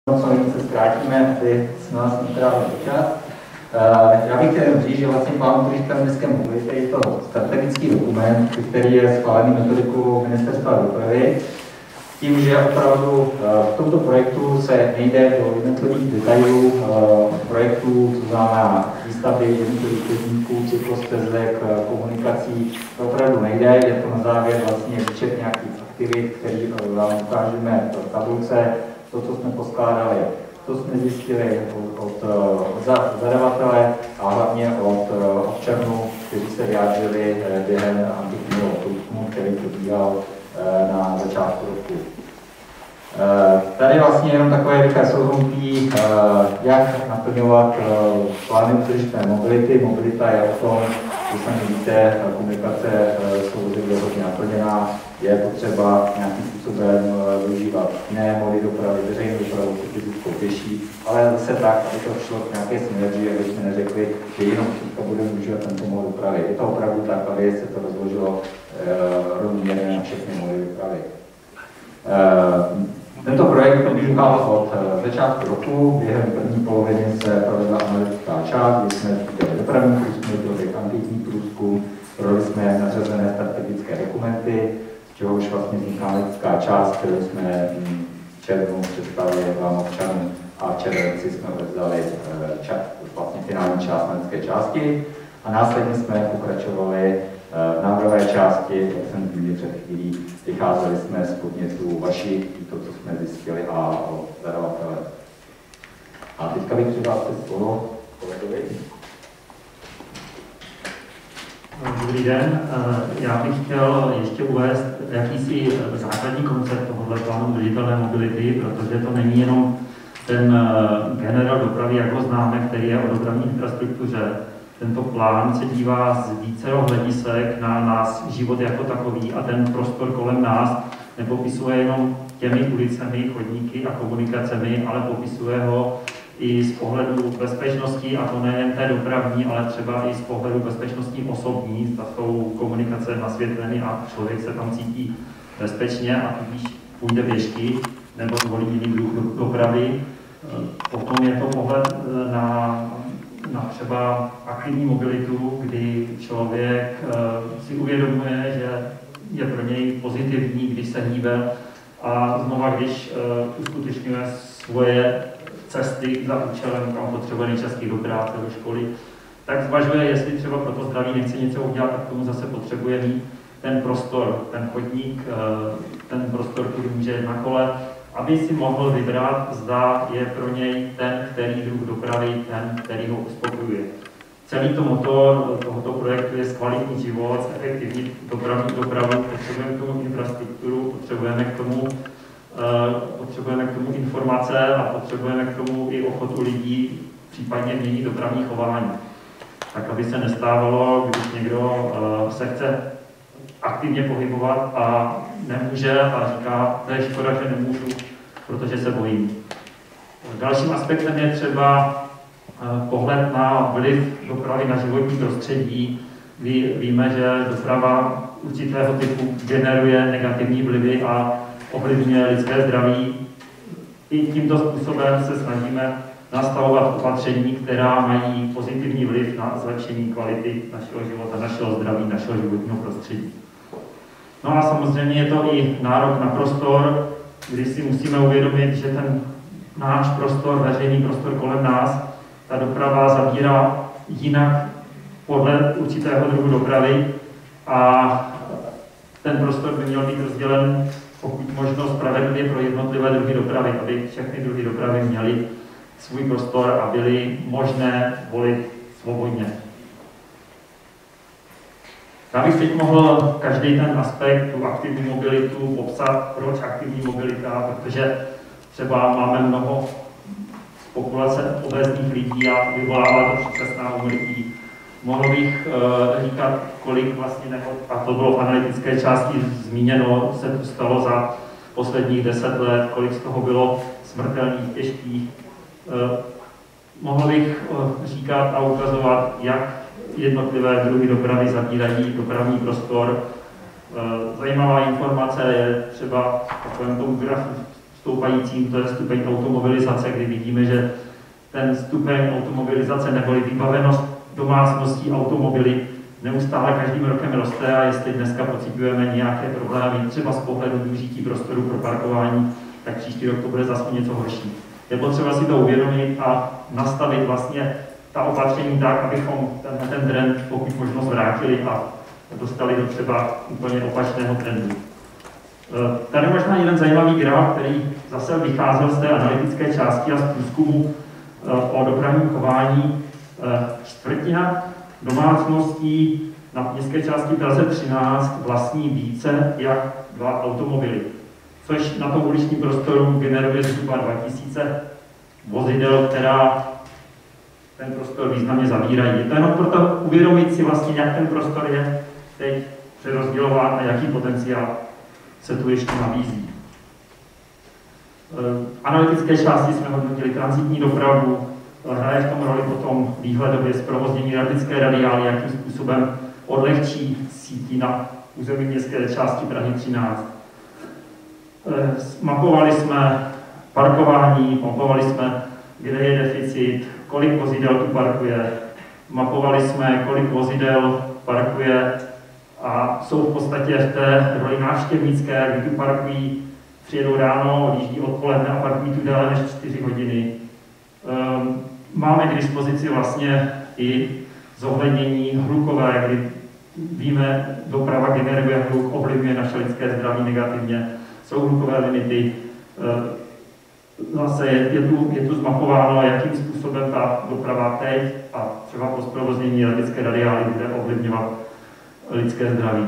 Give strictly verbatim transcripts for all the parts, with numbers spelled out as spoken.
co nejvíce zkrátíme, aby se nás netrávil čas. Já bych chtěl říct, že vlastně plán turistická městské mobility je to strategický dokument, který je schválený metodikou Ministerstva dopravy. Tím, že opravdu v tomto projektu se nejde do jednotlivých detailů projektů, to znamená výstavby jednotlivých chodníků, cyklostezek, komunikací, to opravdu nejde, je to na závěr vlastně výčet nějakých aktivit, které vám ukážeme v tabulce, to, co jsme poskládali, to jsme zjistili od, od, od zadavatele a hlavně od občanů, kteří se vyjádřili během anketního průzkumu, který probíhal na začátku roku. Tady vlastně jenom takové rychlé shrnutí, jak naplňovat plány udržitelné mobility. Mobilita je o tom, že sami víte, komunikace jsou vozidly hodně naplněná, je potřeba nějakým způsobem využívat jiné mody dopravy, veřejnou dopravu, fyzickou, pěší, ale zase tak, aby to šlo k nějaké synergii, aby jsme neřekli, že jenom všichni budeme využívat tento mod dopravy. Je to opravdu tak, aby se to rozložilo rovnoměrně na všechny mody dopravy. Tento projekt probíhal od začátku roku, během první poloviny se provedla analytická část, kdy jsme dělali dopravní průzkum, dělali anketní průzkum, provedli jsme nařazené strategické dokumenty, z čehož vlastně vznikla analytická část, kterou jsme v červnu představili vám občanům a v červenci jsme rozdali vlastně finální část analytické části a následně jsme pokračovali v návrhové části, jak jsem zmínil před chvílí, vycházeli jsme z podnětů vaši, to, co jsme zjistili, a od zadavatele. A teďka bych předal se slovo kolegovi. Dobrý den, já bych chtěl ještě uvést jakýsi základní koncept tohoto plánu udržitelné mobility, protože to není jenom ten generál dopravy, jak ho známe, který je o dopravní infrastruktuře. Tento plán se dívá z vícero hledisek na náš život jako takový a ten prostor kolem nás nepopisuje jenom těmi ulicemi, chodníky a komunikacemi, ale popisuje ho i z pohledu bezpečnosti, a to nejen té dopravní, ale třeba i z pohledu bezpečnostní osobní, zda jsou komunikace nasvětleny a člověk se tam cítí bezpečně a tudíž půjde pěšky nebo zvolí jiný druh dopravy. Potom je to pohled na na třeba aktivní mobilitu, kdy člověk uh, si uvědomuje, že je pro něj pozitivní, když se hýbe a znova, když uh, uskutečňuje svoje cesty za účelem, kam potřebuje nejčastěji do práce, do školy, tak zvažuje, jestli třeba pro to zdraví nechce něco udělat, tak k tomu zase potřebuje mít ten prostor, ten chodník, uh, ten prostor, který může jít na kole, aby si mohl vybrat, zda je pro něj ten, který druh dopravy, ten, který ho uspokojuje. Celý to motor tohoto projektu je zkvalitnit život, efektivní dopravní dopravu, potřebujeme k tomu infrastrukturu, potřebujeme k tomu, uh, potřebujeme k tomu informace a potřebujeme k tomu i ochotu lidí případně měnit dopravní chování. Tak, aby se nestávalo, když někdo uh, se chce aktivně pohybovat a nemůže a říká, to je škoda, že nemůžu, protože se bojím. Dalším aspektem je třeba pohled na vliv dopravy na životní prostředí, kdy víme, že doprava určitého typu generuje negativní vlivy a ovlivňuje lidské zdraví. I tímto způsobem se snažíme nastavovat opatření, která mají pozitivní vliv na zlepšení kvality našeho života, našeho zdraví, našeho životního prostředí. No a samozřejmě je to i nárok na prostor, kdy si musíme uvědomit, že ten náš prostor, veřejný prostor kolem nás, ta doprava zabírá jinak podle určitého druhu dopravy a ten prostor by měl být rozdělen pokud možno spravedlivě pro jednotlivé druhy dopravy, aby všechny druhy dopravy měly svůj prostor a byly možné volit svobodně. Já bych teď mohl každý ten aspekt, tu aktivní mobilitu, popsat, proč aktivní mobilita, protože třeba máme mnoho z populace obézních lidí a vyvolává to předčasná úmrtí. Mohl bych uh, říkat, kolik vlastně nehod, a to bylo v analytické části zmíněno, se tu stalo za posledních deset let, kolik z toho bylo smrtelných, těžkých. Uh, mohl bych uh, říkat a ukazovat, jak jednotlivé druhy dopravy zabírají dopravní prostor. Zajímavá informace je třeba v takovém tom grafu z stoupajícím, to je stupeň automobilizace, kdy vidíme, že ten stupeň automobilizace neboli vybavenost domácností automobily neustále každým rokem roste a jestli dneska pociťujeme nějaké problémy, třeba z pohledu využití prostoru pro parkování, tak příští rok to bude zase něco horší. Je potřeba si to uvědomit a nastavit vlastně ta opatření tak, abychom ten, ten trend pokud možno zvrátili a dostali do třeba úplně opačného trendu. Tady možná jeden zajímavý graf, který zase vycházel z té analytické části a z průzkumu o dopravním chování. Čtvrtina domácností na městské části Praze třináct vlastní více jak dva automobily, což na tom uličním prostoru generuje zhruba dva tisíce vozidel, která ten prostor významně zavírají. Je to jenom proto uvědomit si vlastně, jak ten prostor je teď přerozdělován a jaký potenciál se tu ještě nabízí. V analytické části jsme hodnotili tranzitní dopravu, hraje v tom roli potom výhledově zprovoznění radické radiály, jakým způsobem odlehčí sítí na území městské části Prahy třináct. Mapovali jsme parkování, mapovali jsme, kde je deficit, kolik vozidel tu parkuje, mapovali jsme, kolik vozidel parkuje a jsou v podstatě v té roli návštěvnické, kdy tu parkují, přijedou ráno, odjíždí odpoledne a parkují tu déle než čtyři hodiny. Máme k dispozici vlastně i zohlednění hlukové, kdy víme, doprava generuje hluk, ovlivňuje naše lidské zdraví negativně, jsou hlukové limity. Zase je, je, tu, je tu zmapováno, jakým způsobem ta doprava teď a třeba po zprovoznění radické radiály bude ovlivňovat lidské zdraví.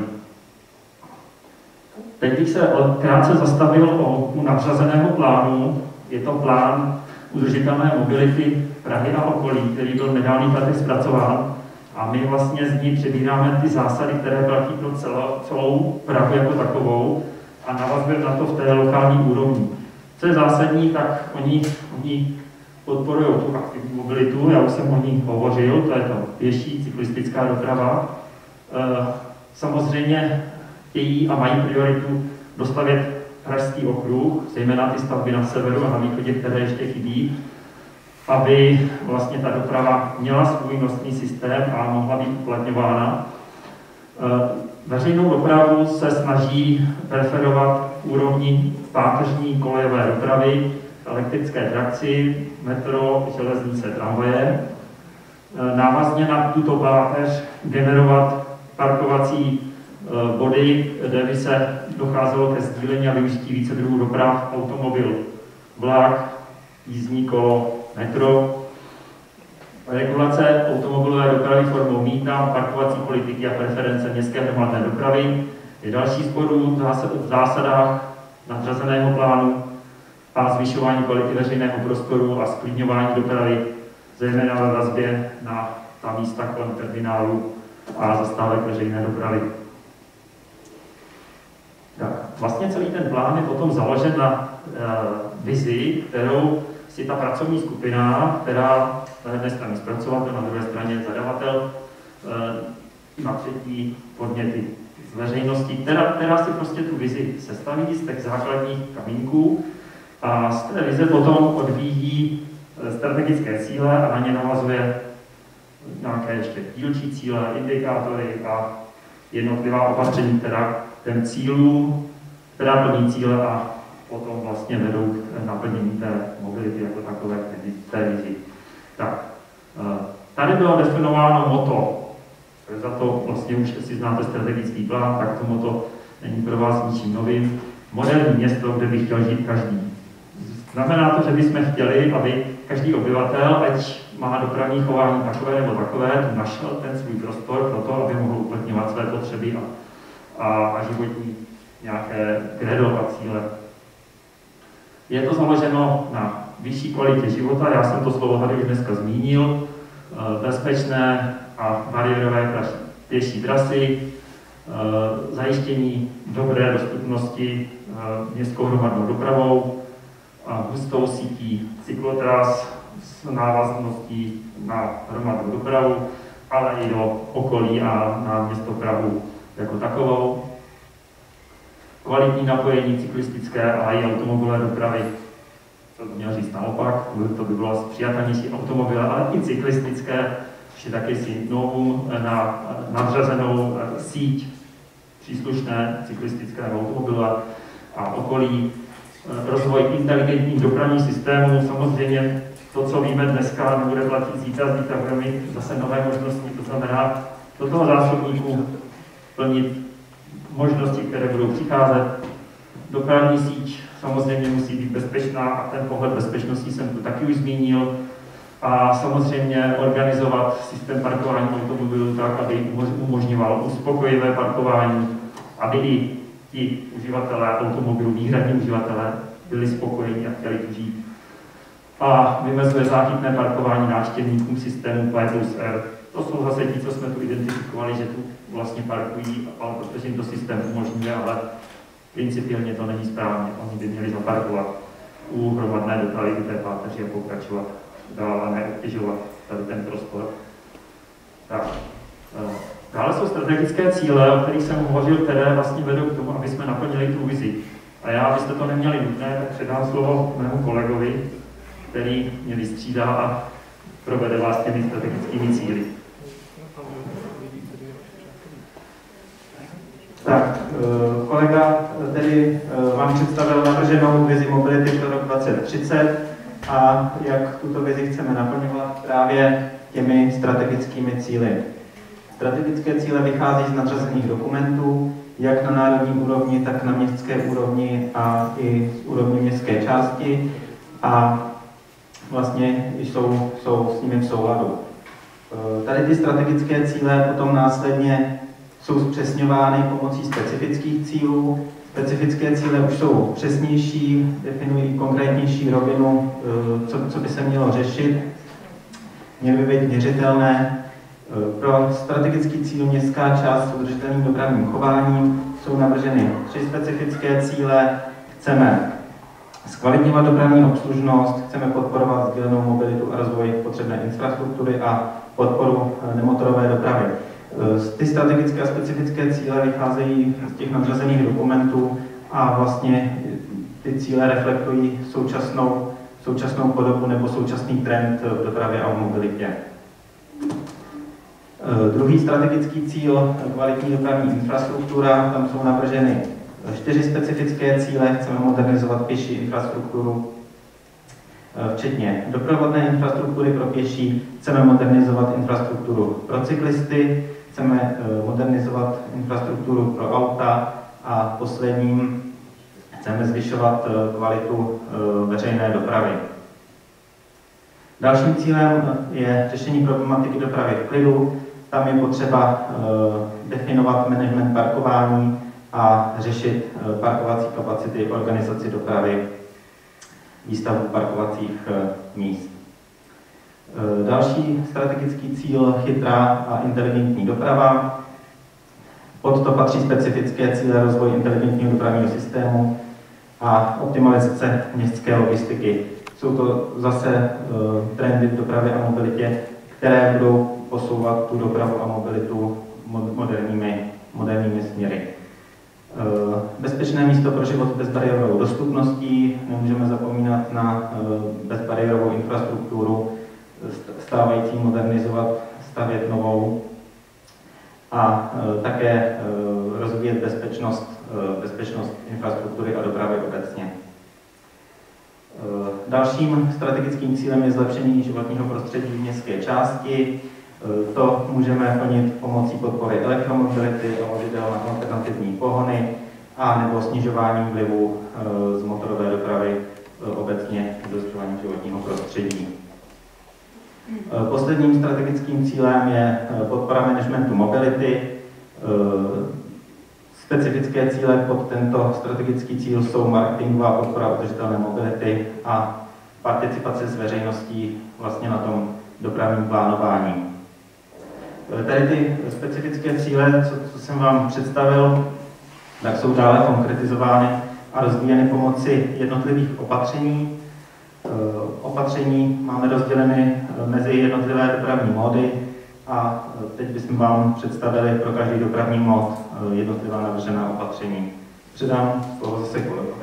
Teď bych se krátce zastavil o nadřazeného plánu. Je to plán udržitelné mobility Prahy a okolí, který byl v nedávných letech zpracován. A my vlastně z ní přebíráme ty zásady, které platí pro celou, celou Prahu jako takovou a navazujeme na to v té lokální úrovni. Co je zásadní, tak oni, oni podporují tu aktivní mobilitu, já už jsem o ní hovořil, to je to pěší, cyklistická doprava. Samozřejmě chtějí a mají prioritu dostavět Pražský okruh, zejména ty stavby na severu a na východě, které ještě chybí, aby vlastně ta doprava měla svůj nosný systém a mohla být uplatňována. Veřejnou dopravu se snaží preferovat úrovni páteřní kolejové dopravy, elektrické trakci, metro, železnice, tramvaje. Návazně na tuto páteř generovat parkovací body, kde by se docházelo ke sdílení a využití více druhů doprav, automobil, vlak, jízdní kolo, metro. Regulace automobilové dopravy formou mýta, parkovací politiky a preference městské hromadné dopravy je další z bodů v zásadách nadřazeného plánu a zvyšování kvality veřejného prostoru a zklidňování dopravy, zejména ve vazbě na ta místa kolem terminálu a zastávek veřejné dopravy. Tak, vlastně celý ten plán je potom založen na e, vizi, kterou si ta pracovní skupina, která na jedné straně zpracovatel, na druhé straně zadavatel, e, na třetí podněty z veřejnosti, která, která si prostě tu vizi sestaví z těch základních kamínků a z té vize potom odvíjí strategické cíle a na ně navazuje nějaké ještě dílčí cíle, indikátory a jednotlivá opatření, která ten cílů, která plní cíle a potom vlastně vedou k naplnění té mobility jako takové té vizi. Tak, tady bylo definováno motto. Za to vlastně už, jestli znáte strategický plán, tak to motto není pro vás ničím novým. Moderní město, kde by chtěl žít každý. Znamená to, že bychom chtěli, aby každý obyvatel, ať má dopravní chování takové nebo takové, tu našel ten svůj prostor pro to, aby mohl uplatňovat své potřeby a, a, a životní nějaké kredo a cíle. Je to založeno na vyšší kvalitě života, já jsem to slovo tady už dneska zmínil, bezpečné a bariérové pěší trasy, zajištění dobré dostupnosti městskou hromadnou dopravou, a hustou sítí cyklotras s návazností na hromadnou dopravu, ale i do okolí a na město Prahu jako takovou. kvalitní napojení cyklistické a i automobilové dopravy. To by měl říct naopak, to by bylo přijatelnější automobile, ale i cyklistické, což je taky si novum na nadřazenou síť příslušné cyklistické automobilové a okolí. Rozvoj inteligentních dopravních systémů, samozřejmě to, co víme dneska, nebude platit zítra, zítra budeme mít zase nové možnosti, to znamená do toho zásobníku plnit možnosti, které budou přicházet. Dopravní síť samozřejmě musí být bezpečná a ten pohled bezpečnosti jsem tu taky už zmínil. A samozřejmě organizovat systém parkování automobilů tak, aby umožňoval uspokojivé parkování, aby i ti uživatelé automobilů, výhradní uživatelé, byli spokojení a chtěli tu žít. A vymezuje záchytné parkování návštěvníkům systému P plus R. To jsou zase ti, co jsme tu identifikovali, že tu vlastně parkují, ale protože jim to systém umožňuje, ale principiálně to není správně. Oni by měli zaparkovat u hromadné dopravy, u té páteři a pokračovat dál a neobtěžovat tady ten prostor. Tak. Dále jsou strategické cíle, o kterých jsem hovořil, které vlastně vedou k tomu, aby jsme naplnili tu vizi. A já, abyste to neměli nutné, tak předám slovo mému kolegovi, který mě vystřídá a provede vás těmi strategickými cíli. Tak, kolega tedy vám představil navrženou vizi mobility pro rok dvacet třicet a jak tuto vizi chceme naplňovat právě těmi strategickými cíli. Strategické cíle vychází z nadřazených dokumentů, jak na národní úrovni, tak na městské úrovni a i z úrovni městské části a vlastně jsou, jsou s nimi v souladu. Tady ty strategické cíle potom následně jsou zpřesňovány pomocí specifických cílů. Specifické cíle už jsou přesnější, definují konkrétnější rovinu, co, co by se mělo řešit, měly by být měřitelné. Pro strategický cíl městská část s udržitelným dopravním chováním jsou navrženy tři specifické cíle. Chceme zkvalitňovat dopravní obslužnost, chceme podporovat sdílenou mobilitu a rozvoj potřebné infrastruktury a podporu nemotorové dopravy. Ty strategické a specifické cíle vycházejí z těch nadřazených dokumentů a vlastně ty cíle reflektují současnou, současnou podobu nebo současný trend v dopravě a v mobilitě. Druhý strategický cíl, kvalitní dopravní infrastruktura, tam jsou navrženy čtyři specifické cíle. Chceme modernizovat pěší infrastrukturu, včetně doprovodné infrastruktury pro pěší, chceme modernizovat infrastrukturu pro cyklisty, chceme modernizovat infrastrukturu pro auta a posledním chceme zvyšovat kvalitu veřejné dopravy. Dalším cílem je řešení problematiky dopravy v klidu. Tam je potřeba definovat management parkování a řešit parkovací kapacity, organizaci dopravy, výstavbu parkovacích míst. Další strategický cíl, chytrá a inteligentní doprava. Pod to patří specifické cíle rozvoj inteligentního dopravního systému a optimalizace městské logistiky. Jsou to zase trendy v dopravě a mobilitě, které budou posouvat tu dopravu a mobilitu moderními, moderními směry. Bezpečné místo pro život s bezbariérovou dostupností, nemůžeme zapomínat na bezbariérovou infrastrukturu, stávající modernizovat, stavět novou a také rozvíjet bezpečnost, bezpečnost infrastruktury a dopravy obecně. Dalším strategickým cílem je zlepšení životního prostředí v městské části. To můžeme plnit pomocí podpory elektromobility a vozidel na alternativní pohony a nebo snižováním vlivu z motorové dopravy obecně do zlepšování životního prostředí. Posledním strategickým cílem je podpora managementu mobility. Specifické cíle pod tento strategický cíl jsou marketingová podpora udržitelné mobility a participace s veřejností vlastně na tom dopravním plánování. Tady ty specifické cíle, co, co jsem vám představil, tak jsou dále konkretizovány a rozvíjeny pomocí jednotlivých opatření. Opatření máme rozděleny mezi jednotlivé dopravní módy a teď bychom vám představili pro každý dopravní mód jednotlivá navržená opatření. předám slovo zase kolegovi.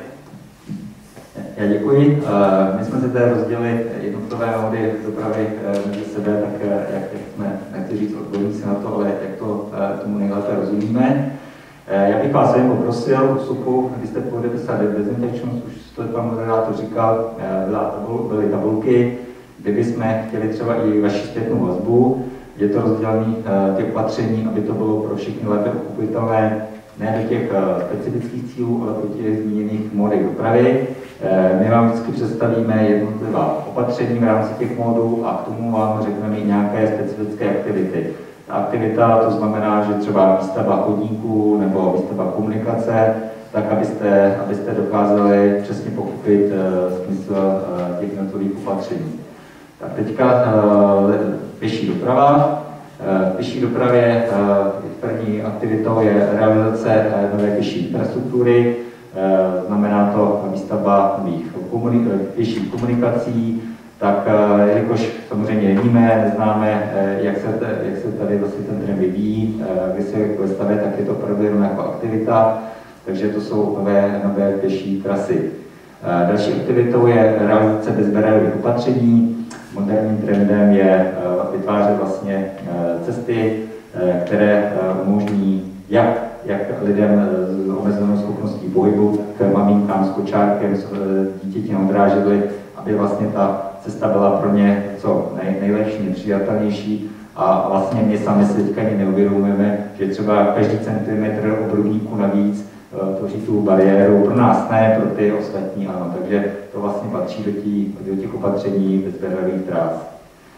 Já děkuji. My jsme si tady rozdělili jednotlivé mody dopravy mezi sebe, tak jak, jak jsme, nechci říct odborníci na to, ale jak to tomu nejlépe rozumíme. Já bych vás jen poprosil o vstupu, když jste podepsali dezinfekčnost, už to pan moderátor říkal, byly tabulky, kdyby jsme chtěli třeba i vaši zpětnou vazbu, je to rozdělené těch opatření, aby to bylo pro všechny lépe uchopitelné, ne do těch specifických cílů, ale pro těch zmíněných modech dopravy. My vám vždycky představíme jednotlivá opatření v rámci těch modů a k tomu vám řekneme i nějaké specifické aktivity. Ta aktivita, to znamená, že třeba výstavba chodníků nebo výstavba komunikace, tak abyste, abyste dokázali přesně pochopit uh, smysl uh, těch jednotlivých opatření. Tak teďka uh, pěší doprava. V uh, pěší dopravě uh, první aktivitou je realizace uh, nové pěší infrastruktury, uh, znamená to výstavba nových komunik pěších komunikací. Tak jelikož samozřejmě víme, neznáme, jak se, jak se tady vlastně ten trend vyvíjí, kdy se vystavuje, tak je to opravdu jenom jako aktivita, takže to jsou nové, nové pěší trasy. Další aktivitou je realizace bezbariérových opatření. Moderním trendem je vytvářet vlastně cesty, které umožní jak, jak lidem s omezenou schopností pohybu, tak maminkám s kočárkem, s dítěti na odrážedly, aby vlastně ta cesta byla pro ně co nej, nejlepší, nejpřijatelnější a vlastně my sami si teďka neuvědomujeme, že třeba každý centimetr obrubníku navíc tvoří tu bariéru, pro nás ne, pro ty ostatní ano, takže to vlastně patří do, tí, do těch opatření bezbariérových tras.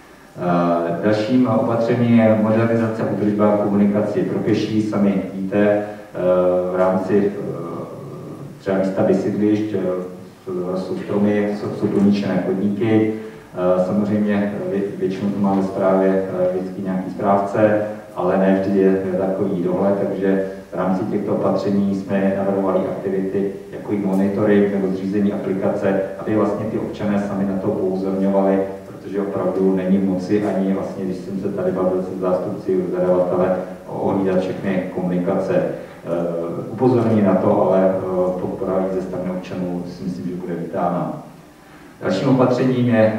Dalším opatřením je modernizace a údržba komunikací pro pěší, sami víte, v rámci třeba výstavby sídlišť, jsou stromy, jsou doničené chodníky. Samozřejmě většinou to má ve správě vždycky nějaký správce, ale ne vždy je takový dohled, takže v rámci těchto opatření jsme navrhovali aktivity jako i monitoring nebo zřízení aplikace, aby vlastně ty občané sami na to upozorňovali, protože opravdu není moci ani vlastně, když jsem se tady bavil se zástupci zadavatele, ohlídat všechny komunikace. Upozorní na to, ale podpora ze strany občanů si myslím, že bude vítána. Dalším opatřením je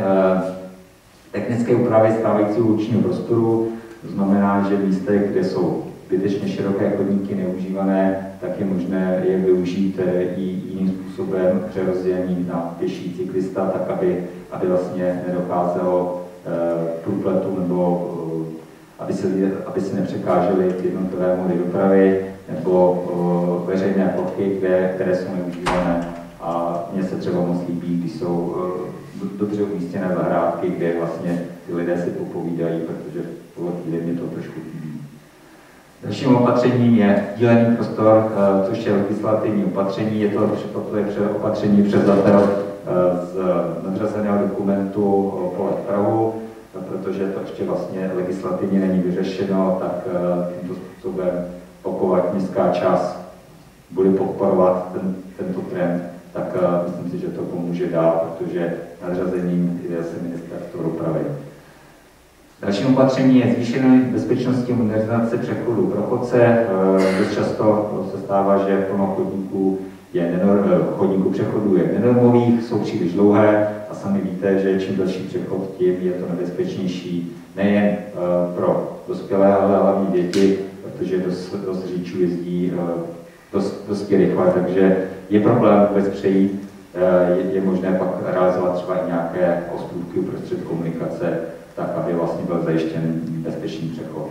technické úpravy stávajícího uličního prostoru. To znamená, že v místech, kde jsou zbytečně široké chodníky neužívané, tak je možné je využít i jiným způsobem přerozdělení na pěší cyklista, tak aby, aby vlastně nedocházelo k průpletu nebo aby se, aby se nepřekážely jednotlivé mody dopravy nebo uh, veřejné plochy, které, které jsou neužívané. A mně se třeba moc líbí, když jsou uh, dobře umístěné zahrádky, kde vlastně ty lidé si popovídají, protože v tohle chvíli mě to trošku chybí. Dalším opatřením je dílený prostor, uh, což je legislativní opatření. Je to, to je opatření převzatel uh, z nadřazeného dokumentu Pole v Prahu, protože to ještě vlastně legislativně není vyřešeno, tak uh, tímto způsobem pokud městská část bude podporovat ten, tento trend, tak uh, myslím si, že to pomůže dál, protože nadřazením je se ministerstvo dopravy. Dalším opatřením je zvýšené bezpečnosti modernizace přechodu pro chodce. Uh, dost často se stává, že plno chodníků, je nenor, chodníků přechodů je nenormových, jsou příliš dlouhé a sami víte, že čím další přechod, tím je to nebezpečnější nejen uh, pro dospělé, ale hlavně děti, protože dost, dost řidičů jezdí dost, dost rychle, takže je problém vůbec přejít. Je, je možné pak realizovat třeba i nějaké ostrůvky uprostřed komunikace, tak aby vlastně byl zajištěn bezpečný přechod.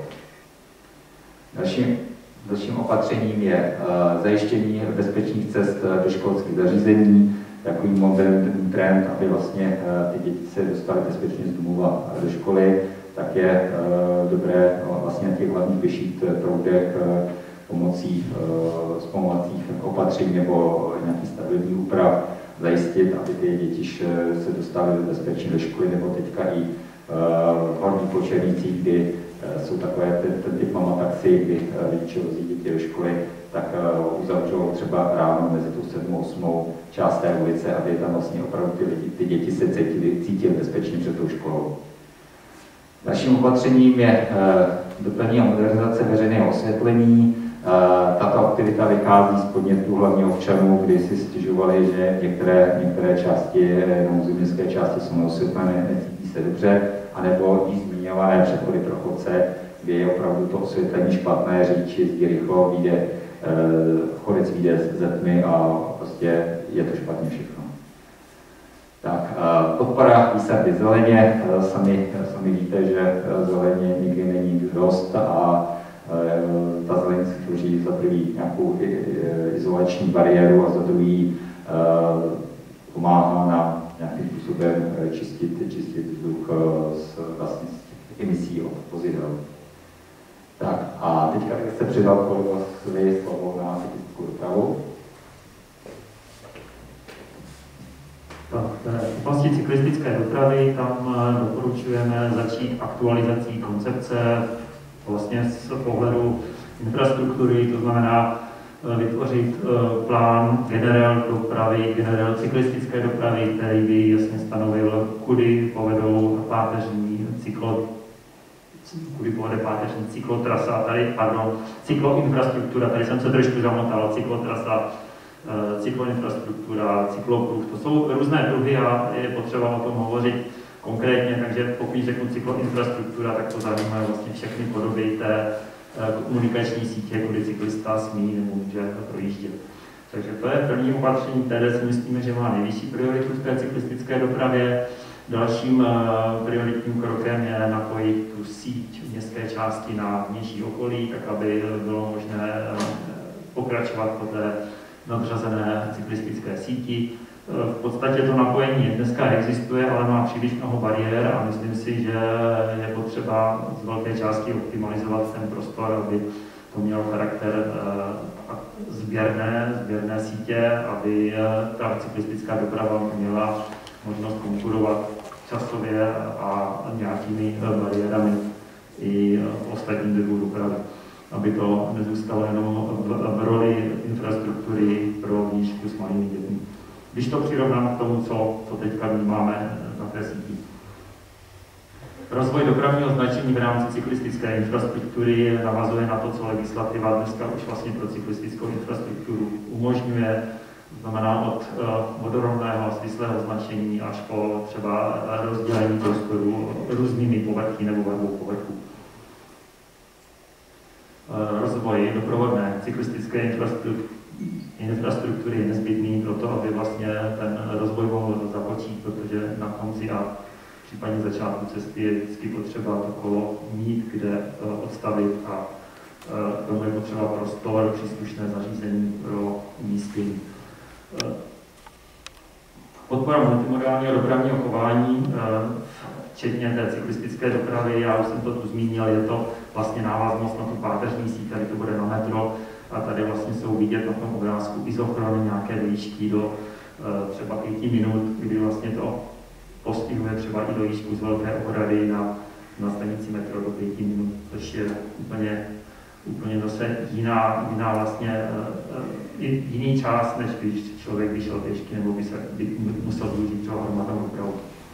Dalším, dalším opatřením je uh, zajištění bezpečných cest do školských zařízení, takový moderní trend, aby vlastně uh, ty děti se dostaly bezpečně z domova do školy, tak je uh, dobré no, vlastně na těch hlavních pěších proudech uh, pomocí uh, zpomalovacích opatření nebo nějaký stabilní úprav zajistit, aby ty děti se dostaly bezpečně do školy, nebo teďka i uh, v Horních Počernicích, kdy uh, jsou takové ten, ten typ mamataxi, kdy rodiče uh, vozí děti do školy, tak uh, uzavřou třeba ráno mezi tou sedmou a osmou část té ulice, aby tam vlastně opravdu ty, lidi, ty děti se cítily, cítily bezpečně před tou školou. Dalším opatřením je uh, doplnění a modernizace veřejného osvětlení. Tato aktivita vychází z podnětů hlavně občanů, kdy si stěžovali, že některé, některé části, nebo městské části jsou neosvětlené, necítí se dobře, anebo i zmiňované přechody pro chodce, kdy je opravdu to osvětlení špatné, řidič jezdí rychlo, vyjde, chodec vyjde ze tmy a prostě je to špatně všechno. Tak, podpora výsadby zeleně. Sami, sami víte, že zeleně nikdy není dost a ta zeleň se tvoří za první nějakou izolační bariéru a za druhý pomáhá nám nějakým způsobem čistit, čistit vzduch z vlastně z emisí od vozidel. Tak a teďka bych se přidal kolegovi slovo na cyklistickou dopravu. Tak, v oblasti cyklistické dopravy tam doporučujeme začít aktualizací koncepce vlastně z pohledu infrastruktury, to znamená vytvořit plán generál dopravy, generál cyklistické dopravy, který by jasně stanovil, kudy povedou páteřní cyklo, kudy povede páteřní cyklotrasa, tady, pardon, cykloinfrastruktura, tady jsem se trošku zamotal, cyklotrasa, cykloinfrastruktura, cyklopruh, to jsou různé pruhy a je potřeba o tom hovořit konkrétně, takže pokud řeknu cykloinfrastruktura, tak to zajímá vlastně všechny podoby té komunikační sítě, kudy cyklista smí nebo může projíždět. Takže to je první opatření, které si myslíme, že má nejvyšší prioritu v té cyklistické dopravě. Dalším prioritním krokem je napojit tu síť městské části na vnější okolí, tak aby bylo možné pokračovat po té nadřazené cyklistické síti. V podstatě to napojení dneska existuje, ale má příliš mnoho bariér a myslím si, že je potřeba z velké části optimalizovat ten prostor, aby to mělo charakter sběrné, sběrné sítě, aby ta cyklistická doprava měla možnost konkurovat časově a nějakými bariérami i ostatním druhům dopravy, aby to nezůstalo jenom v roli infrastruktury pro výšku s malými dětmi. Když to přirovnám k tomu, co, co teďka vnímáme na té síti. Rozvoj dopravního značení v rámci cyklistické infrastruktury navazuje na to, co legislativa dneska už vlastně pro cyklistickou infrastrukturu umožňuje. To znamená od vodorovného svislého značení až po třeba rozdělení prostoru různými povrchy nebo barvou povrchu. Rozvoj doprovodné cyklistické infrastruktury infrastruktury je nezbytný pro to, aby vlastně ten rozvoj mohl započít, protože na konci a případně začátku cesty je vždycky potřeba to kolo mít, kde odstavit a k tomu je potřeba prostor, příslušné zařízení pro umístění. Podpora multimodálního dopravního chování, včetně té cyklistické dopravy, já už jsem to tu zmínil, je to vlastně návaznost na tu páteřní síť, tady to bude na metro, a tady vlastně jsou vidět na tom obrázku izochrony nějaké výšky do třeba pěti minut, kdy vlastně to postihuje třeba i do výšku z velké ohrady na, na stanici metro do pěti minut, což je úplně, úplně zase jiná, jiná vlastně, jiný čas, než když člověk vyšel pěšky nebo by, se, by musel využít třeba hromadnou dopravu.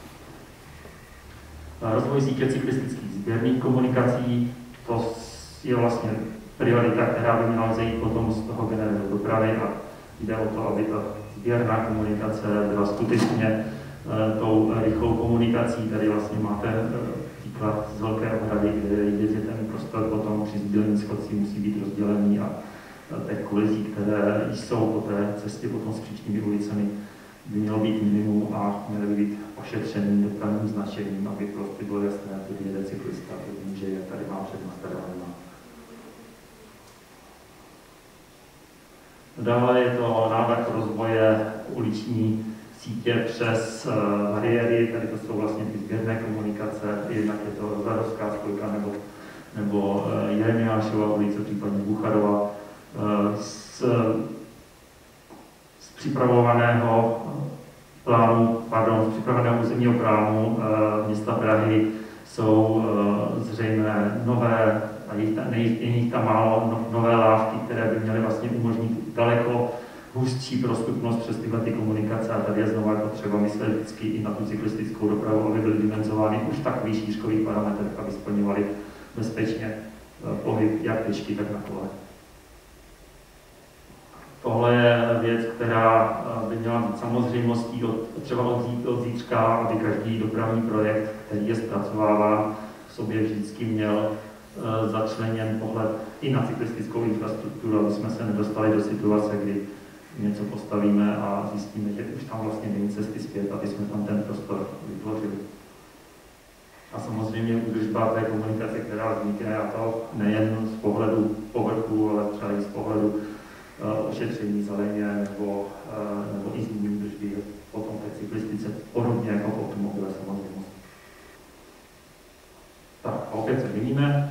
Rozvoj sítě cyklistických sběrných komunikací, to je vlastně priorita, která by měla vzejít potom z toho generálu dopravy a jde o to, aby ta sběrná komunikace byla skutečně uh, tou rychlou komunikací. Tady vlastně máte uh, příklad z velké ohrady, kde jde ten prostor potom při sdílení schodcí musí být rozdělený a uh, těch kolizí, které jsou po té cestě potom s příčnými ulicemi, by mělo být minimum a měly by být ošetřený dopravním značením, aby prostě bylo jasné, kdy jede cyklista, protože že tady má přednost, tady má. Dále je to návrh rozvoje uliční sítě přes uh, bariéry, tady to jsou vlastně ty sběrné komunikace, jednak je to Zarovská spojka nebo, nebo uh, Jeremiášova ulice, případně Bucharova. Uh, z, z připravovaného plánu, pardon, z připraveného územního plánu uh, města Prahy jsou uh, zřejmé nové, a je jich tam málo, no, nové lávky, které by měly vlastně umožnit daleko hustší prostupnost přes tyhle ty komunikace a tady je znovu potřeba myslet vždycky i na tu cyklistickou dopravu, aby byly dimenzovány už v takových šířkových parametrech, aby splňovaly bezpečně uh, pohyb jak pěšky, tak na kole. tohle je věc, která by měla být samozřejmostí od, třeba od, zí, od zítřka, aby každý dopravní projekt, který je zpracováván, v sobě vždycky měl uh, začleněn pohled i na cyklistickou infrastrukturu, aby jsme se nedostali do situace, kdy něco postavíme a zjistíme, že už tam vlastně není cesty zpět, aby jsme tam ten prostor vytvořili. A samozřejmě údržba té komunikace, která vznikne, a to nejen z pohledu povrchu, ale třeba i z pohledu uh, ošetření zeleně nebo, uh, nebo i zimní údržby potom té cyklistice, podobně jako v automobile samozřejmě. Tak a opět se vidíme.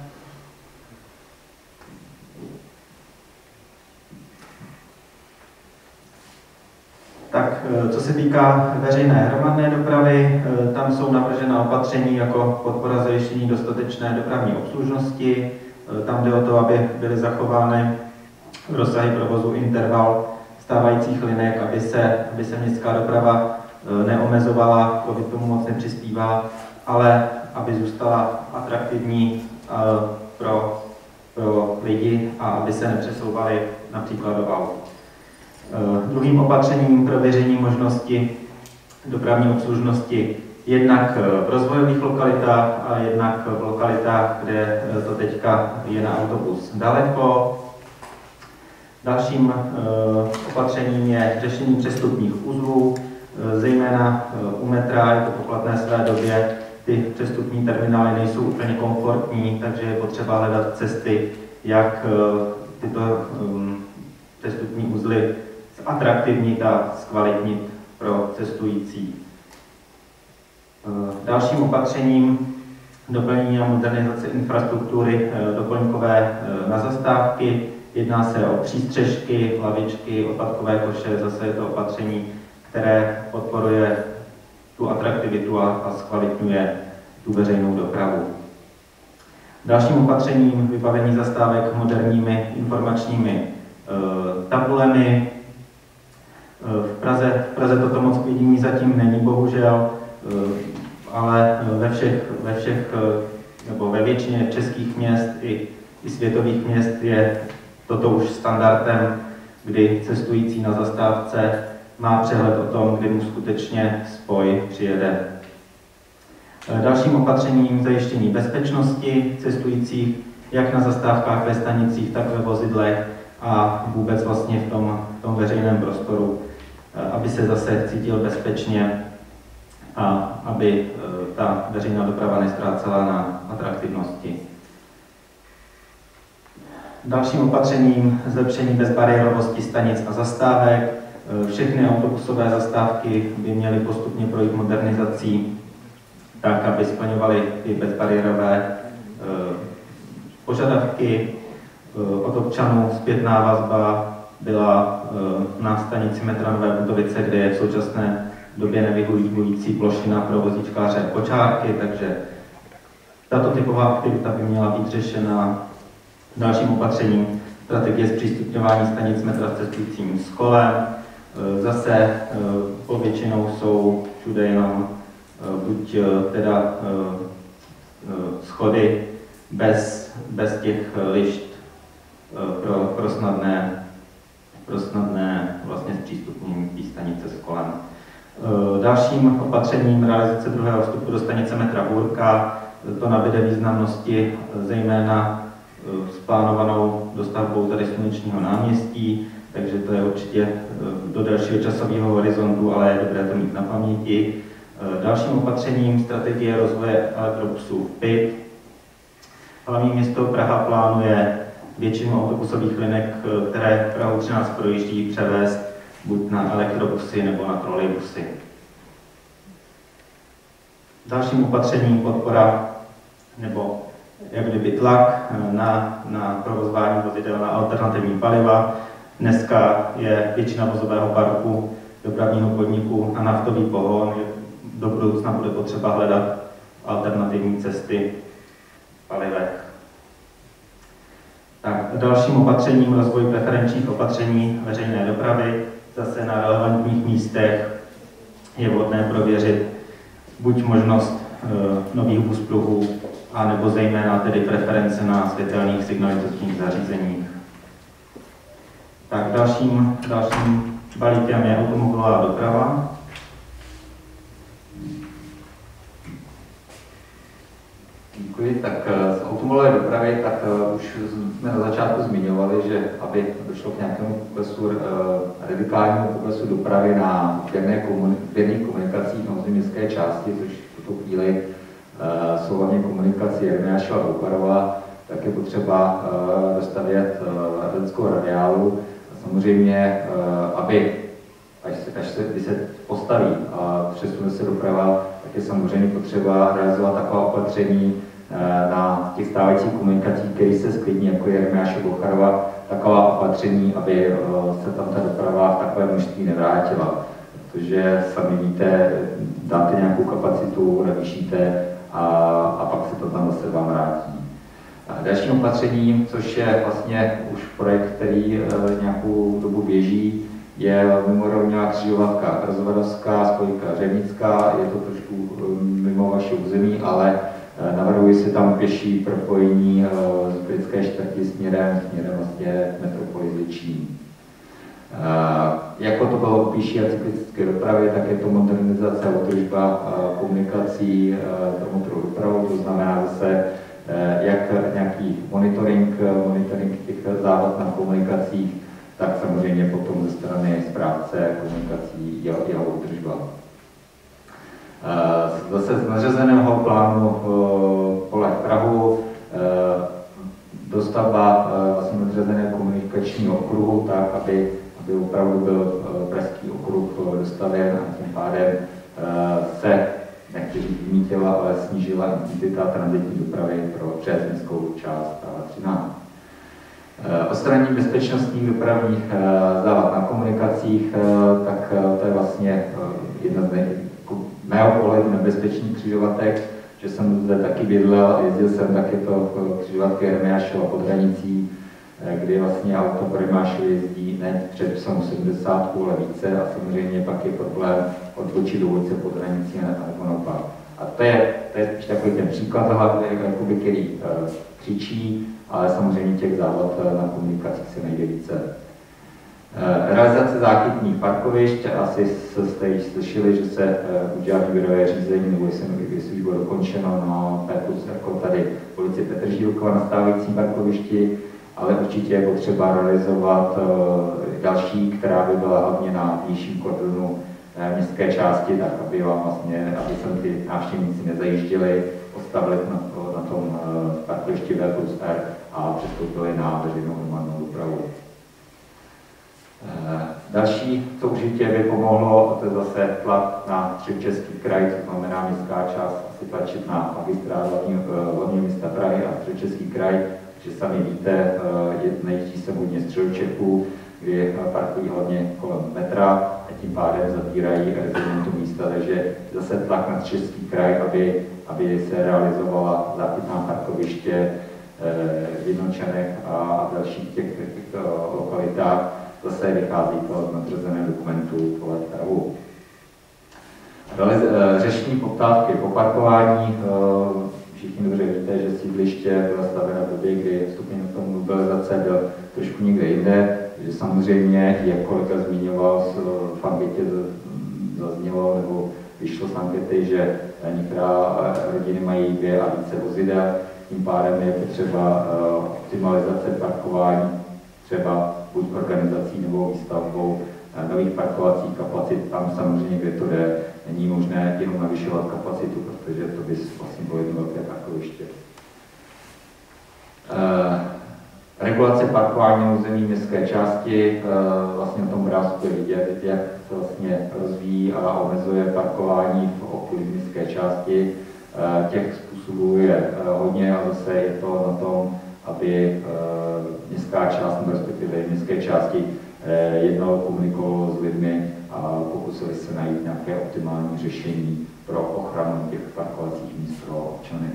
Tak co se týká veřejné hromadné dopravy, tam jsou navržena opatření jako podpora zajištění dostatečné dopravní obslužnosti. Tam jde o to, aby byly zachovány rozsahy provozu, interval stávajících linek, aby se, aby se městská doprava neomezovala, covid tomu moc nepřispívá, ale aby zůstala atraktivní pro, pro lidi a aby se nepřesouvali například do aut. Druhým opatřením pro věření možnosti dopravní obslužnosti jednak v rozvojových lokalitách a jednak v lokalitách, kde to teďka je na autobus daleko. Dalším opatřením je řešení přestupních uzlů, zejména u metra, je to po platné své době. Ty přestupní terminály nejsou úplně komfortní, takže je potřeba hledat cesty, jak tyto přestupní uzly zatraktivnit a zkvalitnit pro cestující. Dalším opatřením doplnění a modernizace infrastruktury doplňkové na zastávky. Jedná se o přístřežky, lavičky, odpadkové koše, zase je to opatření, které podporuje tu atraktivitu a, a zkvalitňuje tu veřejnou dopravu. Dalším opatřením vybavení zastávek moderními informačními e, tabulemi. V Praze, v Praze toto moc k vidění zatím není, bohužel, ale ve všech, ve všech nebo ve většině českých měst i, i světových měst je toto už standardem, kdy cestující na zastávce má přehled o tom, kdy mu skutečně spoj přijede. Dalším opatřením zajištění bezpečnosti cestujících, jak na zastávkách ve stanicích, tak ve vozidlech a vůbec vlastně v tom, v tom veřejném prostoru, aby se zase cítil bezpečně a aby ta veřejná doprava neztrácela na atraktivnosti. Dalším opatřením zlepšení bezbariérovosti stanic a zastávek. Všechny autobusové zastávky by měly postupně projít modernizací tak, aby splňovaly ty bezbariérové požadavky. Od občanů zpětná vazba byla na stanici metra Nové Butovice, kde je v současné době nevyhovující plošina pro vozíčkáře kočárky, takže tato typová aktivita by měla být řešena. Dalším opatřením strategie zpřístupňování stanic metra s cestujícím s kolem. Zase povětšinou jsou všude jenom buď teda schody bez, bez těch lišt pro, pro snadné, pro snadné vlastně zpřístupnění té stanice s kolem. Dalším opatřením realizace druhého vstupu do stanice metra Bůrka, to nabyde významnosti zejména s plánovanou dostavbou tady Slunečního náměstí, takže to je určitě do dalšího časového horizontu, ale je dobré to mít na paměti. Dalším opatřením strategie rozvoje elektrobusů P I T. Hlavní město Praha plánuje většinu autobusových linek, které Prahu třináct projíždí, převést buď na elektrobusy nebo na trolejbusy. Dalším opatřením podpora nebo jak kdyby tlak na, na provozování vozidel na alternativní paliva. Dneska je většina vozového parku dopravního podniku na naftový pohon. Do budoucna bude potřeba hledat alternativní cesty v palivech. Tak, dalším opatřením rozvoj preferenčních opatření veřejné dopravy. Zase na relevantních místech je vhodné prověřit buď možnost e, nových buspruhů, a nebo zejména tedy preference na světelných signalizačních zařízeních. Tak dalším, dalším balíkem je automobilová doprava. Děkuji. Tak z automobilové dopravy, tak už jsme na začátku zmiňovali, že aby došlo k nějakému poklesu, radikálnímu poklesu dopravy na věrných komunikacích na území městské části, což v tuto chvíli jsou hlavně komunikace Jeremiášova a Boucharova, tak je potřeba dostavět leteckou radiálu. A samozřejmě, aby až se, až se, když se postaví a přesune se doprava, tak je samozřejmě potřeba realizovat taková opatření na těch stávajících komunikacích, které se sklidní, jako je Jeremiáš a Boucharova, taková opatření, aby se tam ta doprava v takové množství nevrátila. Protože sami víte, dáte nějakou kapacitu, navýšíte a, a pak se to tam zase vám vrátí. Dalším opatřením, což je vlastně už projekt, který nějakou dobu běží, je mimorovňová křižovatka Rozvadovská, spojka Řevnická, je to trošku mimo vaše území, ale navrhuji si tam pěší propojení z britské čtvrti směrem, směrem vlastně metropoly Zličín. Jako to bylo u pěší a cyklistické dopravy, tak je to modernizace a údržba komunikací pro motorovou dopravu, to znamená zase jak nějaký monitoring, monitoring těch závad na komunikacích, tak samozřejmě potom ze strany správce komunikací jeho údržba. Zase z nařazeného plánu Pole Prahu dostavba vlastně nadřazeného komunikačního okruhu, tak aby, aby opravdu byl pražský okruh dostavěn a tím pádem se nechci říct vymítila, ale snížila intenzita tranzitní dopravy pro přesměstskou část A třináct. Odstranění bezpečnostních dopravních závad na komunikacích, tak to je vlastně jedna z nej, mého pohledu nebezpečných křižovatek, že jsem zde taky bydlel, jezdil jsem taky to křižovatky Jeremiášova pod hranicí, kdy vlastně auto po Jeremiášově jezdí ne před sedmdesát, ale více a samozřejmě pak je problém odbočit do ulice pod hranicí nebo naopak. A to je, to je spíš takový ten příklad hlavně, jakoby, který uh, křičí, ale samozřejmě těch závad na komunikacích se najde více. Uh, realizace záchytných parkovišť, asi jste již slyšeli, že se uh, udělá výběrové řízení, nebo jestli, jestli už bylo dokončeno na Petrus, jako tady policie Petržílkova na stávajícím parkovišti, ale určitě je potřeba realizovat uh, další, která by byla hlavně na vnějším kordonu městské části, tak aby vám vlastně, aby se ty návštěvníci nezajížděli, postavili na, to, na tom parkovišti V plus R a přestoupili na veřejnou hromadnou dopravu. Další, co určitě by pomohlo, to je zase tlak na Středočeský kraj, co znamená městská část, asi tlačit na magistrát hlavního města Prahy a Středočeský kraj, že sami víte, nejíždí se hodně Středočechů, kdy parkují hlavně kolem metra a tím pádem zabírají rezidentů místa, takže zase tlak na Středočeský kraj, aby, aby se realizovala záchytná parkoviště v Jednočanech a v dalších těch, těch lokalitách. Zase vychází to z nadřazeného dokumentu Pole Prahu. Řešení poptávky po parkování. Všichni dobře víte, že sídliště byla stavěna v době, kdy stupeň mobilizace byl trošku někde jinde, že samozřejmě, jak kolega zmiňoval, v anketě zaznělo nebo vyšlo z ankety, že některá rodiny mají dvě a více vozidel, tím pádem je potřeba optimalizace parkování, třeba buď organizací nebo výstavbou nových parkovacích kapacit. Tam samozřejmě, kde to jde, není možné jenom navyšovat kapacitu, protože to by vlastně bylo jedno velké parkoviště. Regulace parkování na území městské části, vlastně na tom obrázku je vidět, jak se vlastně rozvíjí a omezuje parkování v okolí městské části. Těch způsobů je hodně a zase je to na tom, aby městská část, nebo respektive městské části jednou komunikovalo s lidmi a pokusili se najít nějaké optimální řešení pro ochranu těch parkovacích míst pro občany.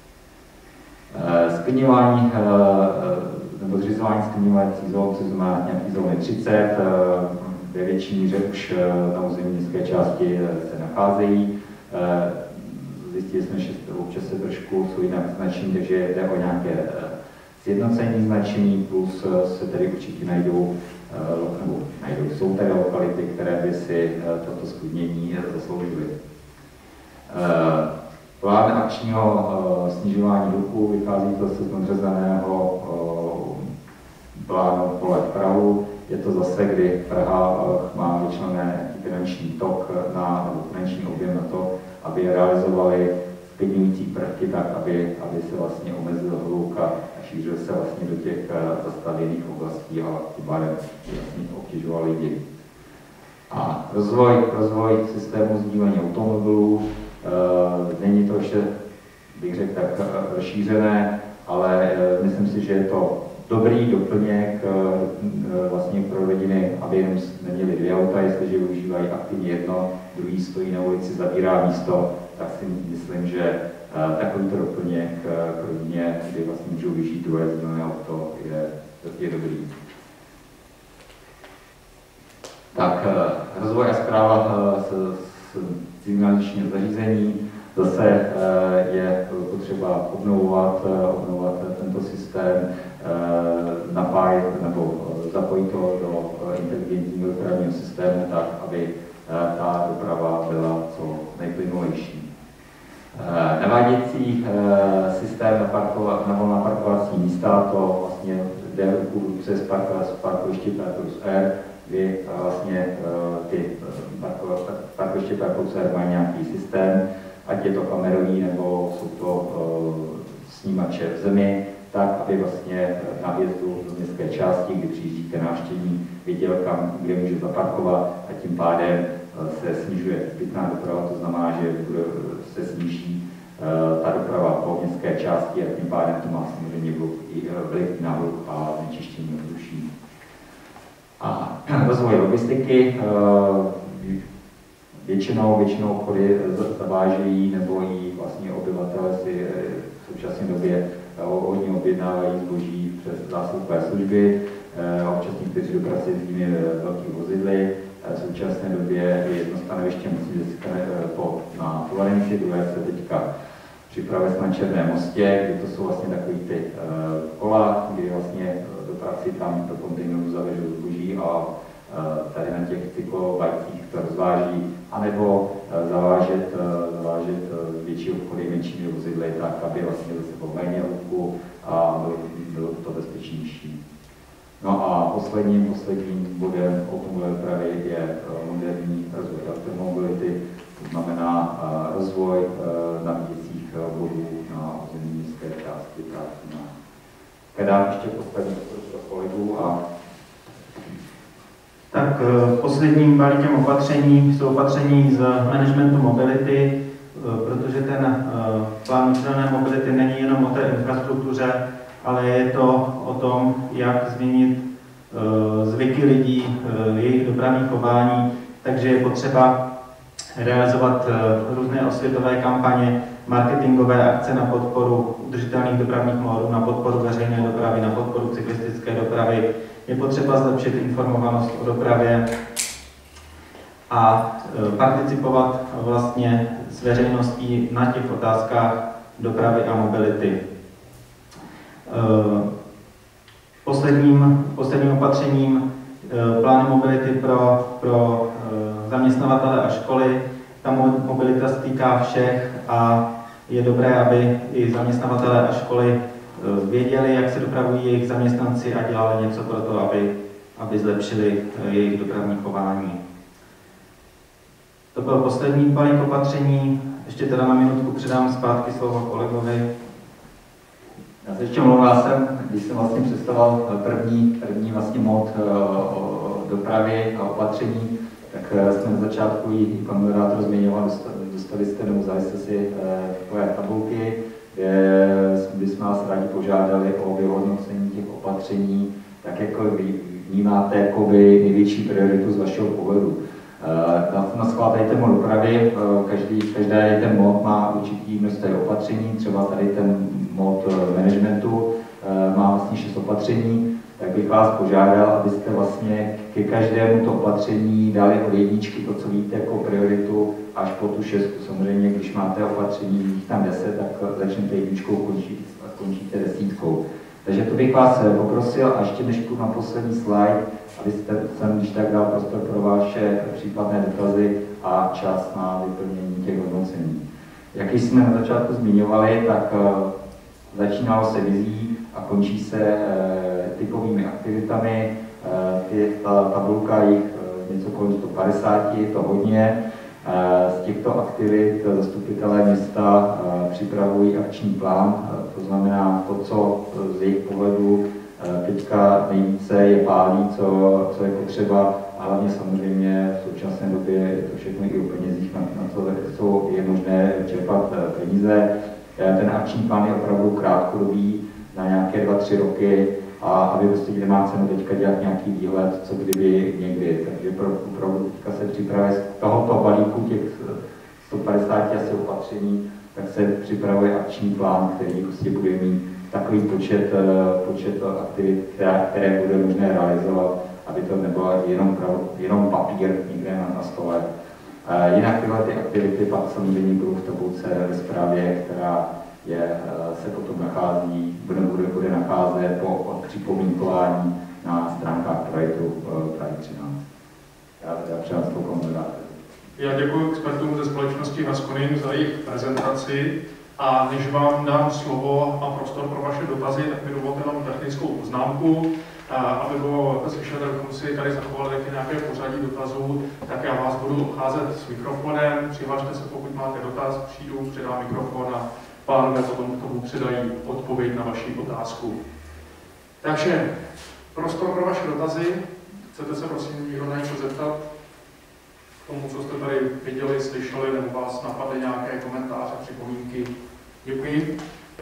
Sklidňování nebo zřizování sklidňovacích zón, co znamená nějaký zóny třicet, ve větší míře už na území městské části se nacházejí. Zjistili jsme, že občas se trošku jsou jinak značení, takže jde o nějaké sjednocení značení, plus se tedy určitě najdou, nebo najdou, jsou tady lokality, které by si toto zklidnění zasloužily. Plán akčního snižování hluku vychází to z nadřazeného plánu Pohled Prahu. Je to zase, kdy Praha má vyčleněný finanční tok na, nebo finanční objem na to, aby realizovali sklidňující prvky tak, aby, aby se vlastně omezil hluk a šířil se vlastně do těch zastavěných oblastí a tím pádem vlastně obtěžoval lidi. A rozvoj, rozvoj systému sdílení automobilů, e, není to ještě, bych řekl, tak rozšířené, ale e, myslím si, že je to dobrý doplněk e, vlastně pro rodiny, aby jenom neměli dvě auta, jestliže využívají aktivně jedno, druhý stojí na ulici, zabírá místo, tak si myslím, že e, takovýto doplněk k rodině, kdy vlastně můžou využít druhé sdílené auto, je, je dobrý. Tak rozvoj a správa s, s signalizačního zařízení. Zase je potřeba obnovovat, obnovovat tento systém, napájet nebo zapojit to do inteligentního dopravního systému tak, aby ta doprava byla co nejplynulejší. Navádějící systém na, parkova, na volná parkovací místa, to vlastně jde ruku přes parkoviště Tartarus Air, kdy vlastně ty parkoviště Tartarus Air mají nějaký systém, ať je to kamerový nebo jsou to snímače v zemi, tak, aby vlastně na vjezdu do městské části, kdy přijíždíte návštěvník, viděl, kam, kde může zaparkovat a tím pádem se snižuje zbytná doprava, to znamená, že se sníží ta doprava po městské části a tím pádem to má samozřejmě vliv na hluk a znečištění ovzduší. A rozvoj logistiky. Většinou, většinou obchody zavážejí nebo i vlastně obyvatele si v současné době hodně objednávají zboží přes zásilkové služby. Občas někteří dopravci jezdí velký vozidly. V současné době je jedno stanoviště musí po, na Tovarenici, druhé se teďka připravuje na Černém mostě, kde to jsou vlastně takový ty kola, kdy vlastně dopravci tam do kontejnerů zavežou zboží a tady na těch cyklobajcích to rozváží, anebo zavážet, zavážet větší obchody menšími vozidly, tak aby vlastně zase bylo méně hluku a bylo to bezpečnější. No a posledním, posledním bodem automobilové dopravy je moderní rozvoj elektromobility, to znamená rozvoj nabíjecích bodů na území městské části Prázdnina. Dám ještě poslední pro kolegu a tak posledním balíkem opatření jsou opatření z managementu mobility, protože ten plán udržitelné mobility není jenom o té infrastruktuře, ale je to o tom, jak změnit zvyky lidí, jejich dopravní chování, takže je potřeba realizovat různé osvětové kampaně, marketingové akce na podporu udržitelných dopravních módů, na podporu veřejné dopravy, na podporu cyklistické dopravy. Je potřeba zlepšit informovanost o dopravě a participovat vlastně s veřejností na těch otázkách dopravy a mobility. Posledním, posledním opatřením plánu mobility pro, pro zaměstnavatele a školy. Ta mobilita se týká všech a je dobré, aby i zaměstnavatele a školy věděli, jak se dopravují jejich zaměstnanci a dělali něco pro to, aby, aby zlepšili jejich dopravní chování. To byl poslední balík opatření. Ještě teda na minutku předám zpátky slovo kolegovi. Já se ještě mluvil, jsem, když jsem vlastně představoval první, první vlastně mod dopravy a opatření, tak jsme na začátku i pan moderátor zmiňoval, dostali jste nebo vzali jste si takové tabulky, kde bychom vás rádi požádali o vyhodnocení těch opatření, tak jako vy vnímáte jakoby největší prioritu z vašeho pohledu. Na schvál tady ten mod dopravy, každý, každý ten mod má určitý množství opatření, třeba tady ten mod managementu má vlastně šest opatření, tak bych vás požádal, abyste vlastně ke každému to opatření dali od jedničky to, co víte jako prioritu, až po tu šestku. Samozřejmě, když máte opatření, jich tam deset, tak začnete jedničkou, končíte, končíte desítkou. Takže to bych vás poprosil, a ještě než půjdu na poslední slide, abyste sem když tak dal prostor pro vaše případné dotazy a čas na vyplnění těch hodnocení. Jak jsme na začátku zmiňovali, tak začínalo se vizí a končí se typovými aktivitami. Ta tabulka jich něco kolem sto padesát, je to hodně. Z těchto aktivit zastupitelé města připravují akční plán, to znamená to, co z jejich pohledu teďka nejvíce je pálí, co, co je potřeba, a hlavně samozřejmě v současné době je to všechno i o penězích, na, na co, co je možné čerpat peníze. Ten akční plán je opravdu krátkodobý, na nějaké dva, tři roky, a aby prostě nemá cenu teďka dělat nějaký výhled, co kdyby někdy. Takže pro, opravdu teďka se připravuje z tohoto balíku těch sto padesát asi opatření, tak se připravuje akční plán, který prostě bude mít takový počet, počet aktivit, které, které bude možné realizovat, aby to nebylo jenom, jenom papír někde na, na stole. Jinak tyhle ty aktivity pak samozřejmě budou v tabulce ve zprávě, která je, se potom nachází, bude, bude, bude nacházet po připomínkování na stránkách projektu Prahy třináct. Já teda předám slovo komentáře. Já děkuji expertům ze společnosti Haskonin za jejich prezentaci, a než vám dám slovo a prostor pro vaše dotazy, tak mi dovolte jenom technickou poznámku, aby bylo slyšet, abychom si tady zachovali nějaké pořadí dotazů, tak já vás budu obcházet s mikrofonem, přihlašte se, pokud máte dotaz, přijdu, předám mikrofon a pánové potom k tomu předají odpověď na vaši otázku. Takže prostor pro vaše dotazy. Chcete se prosím někdo na něco zeptat? K tomu, co jste tady viděli, slyšeli, nebo vás napadly nějaké komentáře, připomínky? Děkuji.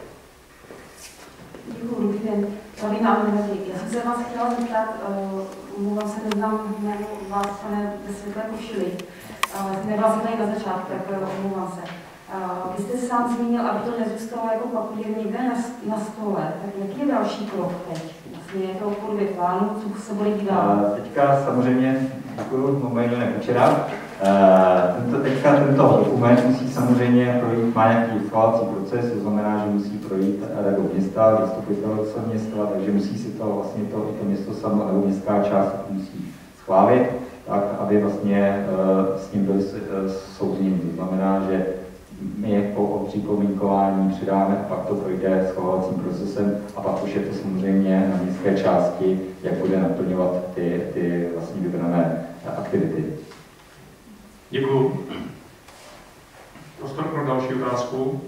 Děkuji, dobrý den. Tady nám nevadí. Já jsem se vás chtěla zeptat, mluvám se, neznám jméno vás, pane ve světlé košili. Nebyla jsem tady na začátku, tak omlouvám se. Vy jste sám zmínil, aby to nezůstalo jako papír někde na, na stole. Tak jaký je další krok teď? Vlastně je to podle plánu, co se bude dělat? Teďka samozřejmě, děkuji, momentě nevčera. Tento, teďka tento dokument musí samozřejmě projít, má nějaký schvalovací proces, to znamená, že musí projít radou města, zastupitelstvo města, takže musí si to vlastně to, i to město samo, nebo městská část musí schválit, tak aby vlastně s tím byli souzněni. To znamená, že my po připomínkování přidáme a pak to projde schvalovacím procesem a pak už je to samozřejmě na městské části, jak bude naplňovat ty, ty vlastně vybrané aktivity. Děkuji. Prostor pro další otázku.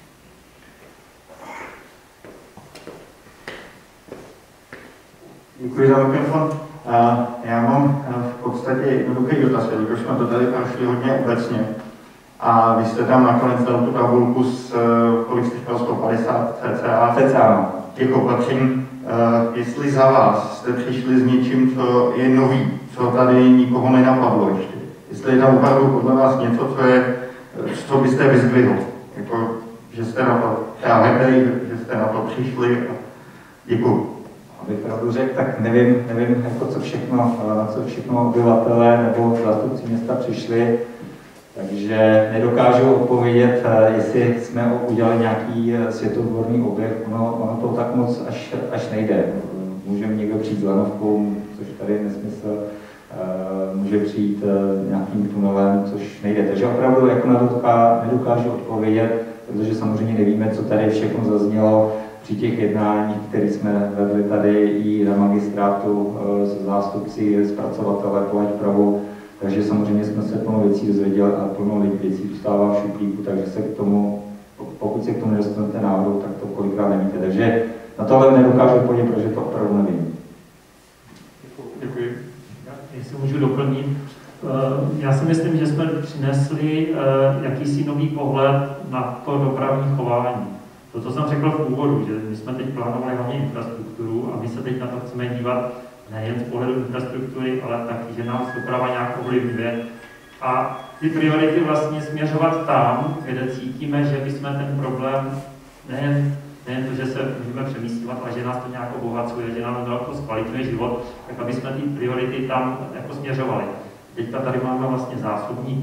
Děkuji za mikrofon. Já mám v podstatě jednoduchý dotaz, protože jsme to tady prošli hodně obecně. A vy jste tam nakonec dal tu tabulku s, kolik jste říkal, sto padesát cca, cca těch opatření. Jestli za vás jste přišli s něčím, co je nový, co tady nikoho nenapadlo ještě. Jestli je tam opravdu podle vás něco, co je, co byste vyzdvihl. Jako, že jste na to třeba hrdý, že jste na to přišli. Děkuji. Abych pravdu řekl, tak nevím, nevím jako co všechno, na co všechno obyvatelé nebo zástupci města přišli. Takže nedokážu odpovědět, jestli jsme udělali nějaký světotvorný objev, ono, ono to tak moc až, až nejde. Může někdo přijít s lanovkou, což tady je nesmysl, může přijít nějakým tunelem, což nejde. Takže opravdu jako na to nedokážu odpovědět, protože samozřejmě nevíme, co tady všechno zaznělo při těch jednáních, které jsme vedli tady i na magistrátu se zástupci zpracovatele Povaď Prahu. Takže samozřejmě jsme se plno věcí dozvěděli a plno věcí zůstává v šuplíku, takže se k tomu, pokud se k tomu nedostanete náhodou, tak to kolikrát nevíte. Takže na tohle nedokážu odpovědět, protože to opravdu nevím. Děkuji. Jestli můžu doplnit. Já si myslím, že jsme přinesli jakýsi nový pohled na to dopravní chování. To, co jsem řekl v úvodu, že my jsme teď plánovali hlavně infrastrukturu a my se teď na to chceme dívat nejen z pohledu infrastruktury, ale taky, že nás doprava nějak ovlivňuje. A ty priority vlastně směřovat tam, kde cítíme, že bychom ten problém, nejen, nejen to, že se můžeme přemístěvat, ale že nás to nějak obohacuje, že nám to zkvalitňuje život, tak aby jsme ty priority tam jako směřovali. Teďka tady máme vlastně zásobník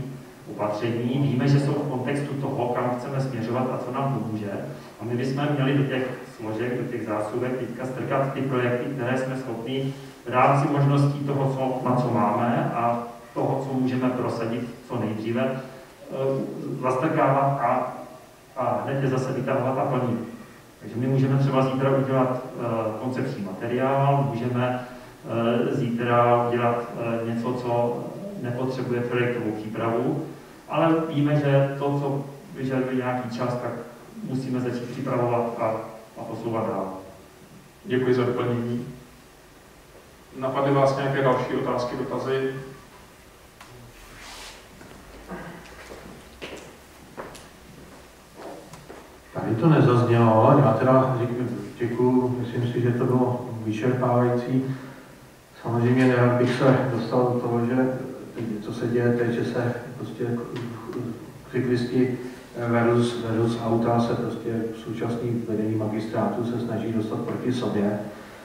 opatření. Víme, že jsou v kontextu toho, kam chceme směřovat a co nám pomůže. A my bychom měli do těch složek, do těch zásuvek teďka strkat ty projekty, které jsme schopni v rámci možností toho, co, na co máme a toho, co můžeme prosadit co nejdříve, zastrkávat a, a hned je zase vytahovat a plnit. Takže my můžeme třeba zítra udělat uh, koncepční materiál, můžeme uh, zítra udělat uh, něco, co nepotřebuje projektovou přípravu, ale víme, že to, co vyžaduje nějaký čas, tak musíme začít připravovat a, a posouvat dál. Děkuji za doplnění. Napadly vás nějaké další otázky, dotazy? Tady to nezaznělo, já teda děkuju, myslím si, že to bylo vyčerpávající. Samozřejmě nerad bych se dostal do toho, že co se děje teď, že se prostě cyklisti versus, versus auta se prostě současný vedení magistrátu se snaží dostat proti sobě.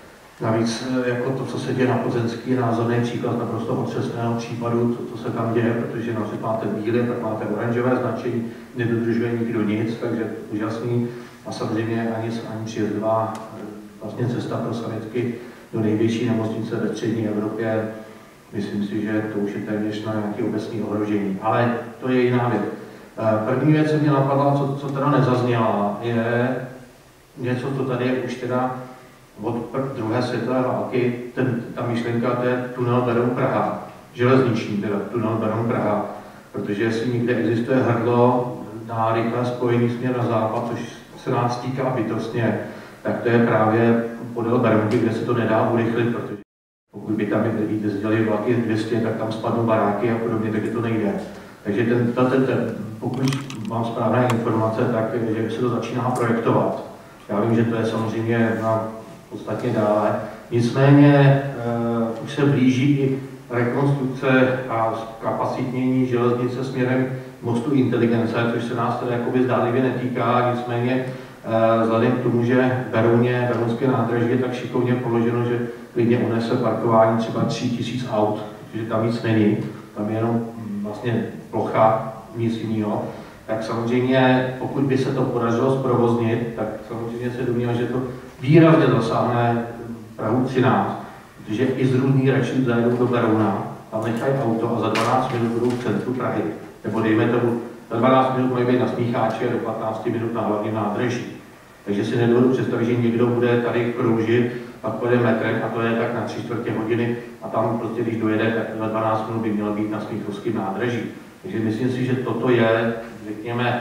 Navíc jako to, co se děje na Plzeňský, je názorný příklad naprosto otřesného případu, to, co se tam děje, protože například máte bílé, pak máte oranžové značení, nedodržuje nikdo nic, takže úžasný. A samozřejmě ani, ani příjezdová vlastně cesta pro sanitky do největší nemocnice ve střední Evropě, myslím si, že to už je téměř na nějaké obecné ohrožení. Ale to je jiná věc. První věc, co mě napadla, co, co teda nezazněla, je něco, co tady je už teda od druhé světové války, ten, ta myšlenka, to je tunel Beroun Praha, železniční teda tunel Beroun Praha, protože jestli někde existuje hrdlo na rychlé spojení směr na západ, což se nás týká bytostně, tak to je právě podél Berounky, kde se to nedá urychlit, protože pokud by tam jezdili vlaky dvě stě, tak tam spadnou baráky a podobně, takže to nejde. Takže ten, ten, ten, ten, pokud mám správné informace, tak že se to začíná projektovat. Já vím, že to je samozřejmě na podstatně dále. Nicméně uh, už se blíží i rekonstrukce a kapacitnění železnice směrem k mostu inteligence, což se nás tedy jakoby zdálivě netýká, nicméně uh, vzhledem k tomu, že Berouně, Berounské nádraží je tak šikovně položeno, že klidně unese parkování třeba tři tisíce aut, protože tam nic není, tam je jenom vlastně plocha, nic jiného. Tak samozřejmě, pokud by se to podařilo zprovoznit, tak samozřejmě se domnívám, že to výrazně zasáhne Prahu třináct, protože i z různých radších zajedou do Berouna, tam nechají auto a za dvanáct minut budou v centru Prahy. Nebo dejme tomu, za dvanáct minut mají být na Smícháči a do patnácti minut na hlavním nádraží. Takže si nedovedu představit, že někdo bude tady kroužit, pak pojede metrem a to je tak na tři čtvrtě hodiny a tam prostě, když dojede, tak za dvanáct minut by měl být na Smíchovském nádraží. Takže myslím si, že toto je, řekněme,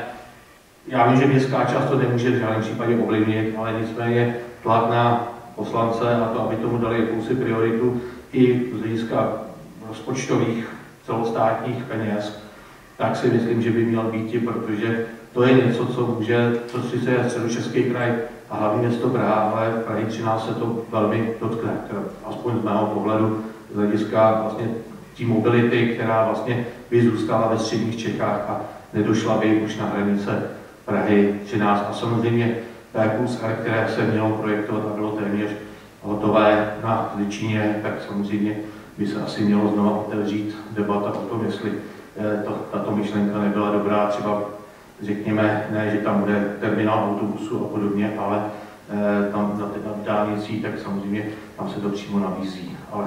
já vím, že městská část to nemůže v žádném případě ovlivnit, ale nicméně tlak na poslance a to, aby tomu dali jakousi prioritu i z hlediska rozpočtových celostátních peněz, tak si myslím, že by měl být, protože to je něco, co může, co sice je Středočeský kraj a hlavní město Praha, ale v Prahy třináct se to velmi dotkne, aspoň z mého pohledu, z hlediska vlastně tí mobility, která vlastně by zůstala ve středních Čechách a nedošla by už na hranice Prahy třináct. A samozřejmě P plus R, které se mělo projektovat a bylo téměř hotové na Ličíně, tak samozřejmě by se asi mělo znovu otevřít debata o tom, jestli to, tato myšlenka nebyla dobrá, třeba řekněme, ne, že tam bude terminál autobusu a podobně, ale eh, tam na té dálnicí, tak samozřejmě tam se to přímo nabízí. Ale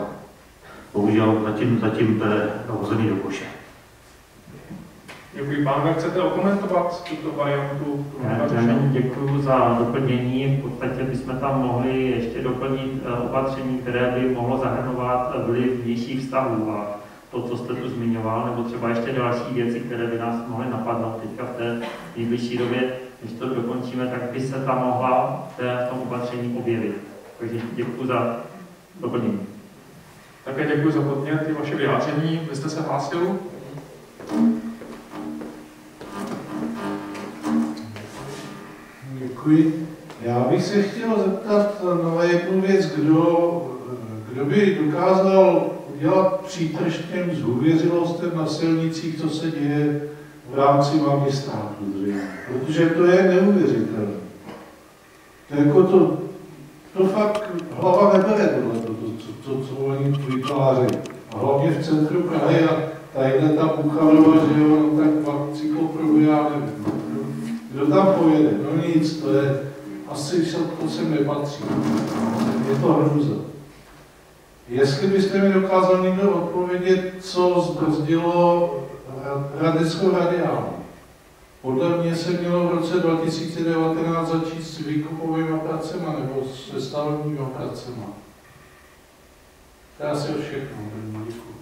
bohužel zatím, zatím to je hozený do koše. Děkuji. Pánové, chcete okomentovat tuto variantu? Děkuji za doplnění. V podstatě bychom tam mohli ještě doplnit opatření, které by mohlo zahrnovat vliv vnějších vztahů a to, co jste tu zmiňoval, nebo třeba ještě další věci, které by nás mohly napadnout teďka v té nejbližší době. Když to dokončíme, tak by se tam mohla v tom opatření objevit. Takže děkuji za doplnění. Také děkuji za podnět i vaše vyjádření. Vy jste se hlásil? Děkuji. Já bych se chtěl zeptat na jednu věc, kdo, kdo by dokázal udělat přítrž těm zhůvěřilostem na silnicích, co se děje v rámci magistrátu zřejmě. Protože to je neuvěřitelné. To, jako to, to fakt hlava nebere tohle, to, to, to, to, co oni vytváří. A hlavně v centru Prahy a tadyhle ta Bucharova, že jo, no tak pak cyklopruhu, já nevím, kdo, kdo tam pojede, no nic, to je, asi to sem nepatří, je to hrůza. Jestli byste mi dokázal někdo odpovědět, co zbrzdilo hradeckou radiálu. Podle mě se mělo v roce dva tisíce devatenáct začít s výkupovými pracema nebo se stavebními pracema. To je asi všechno. Děkuji.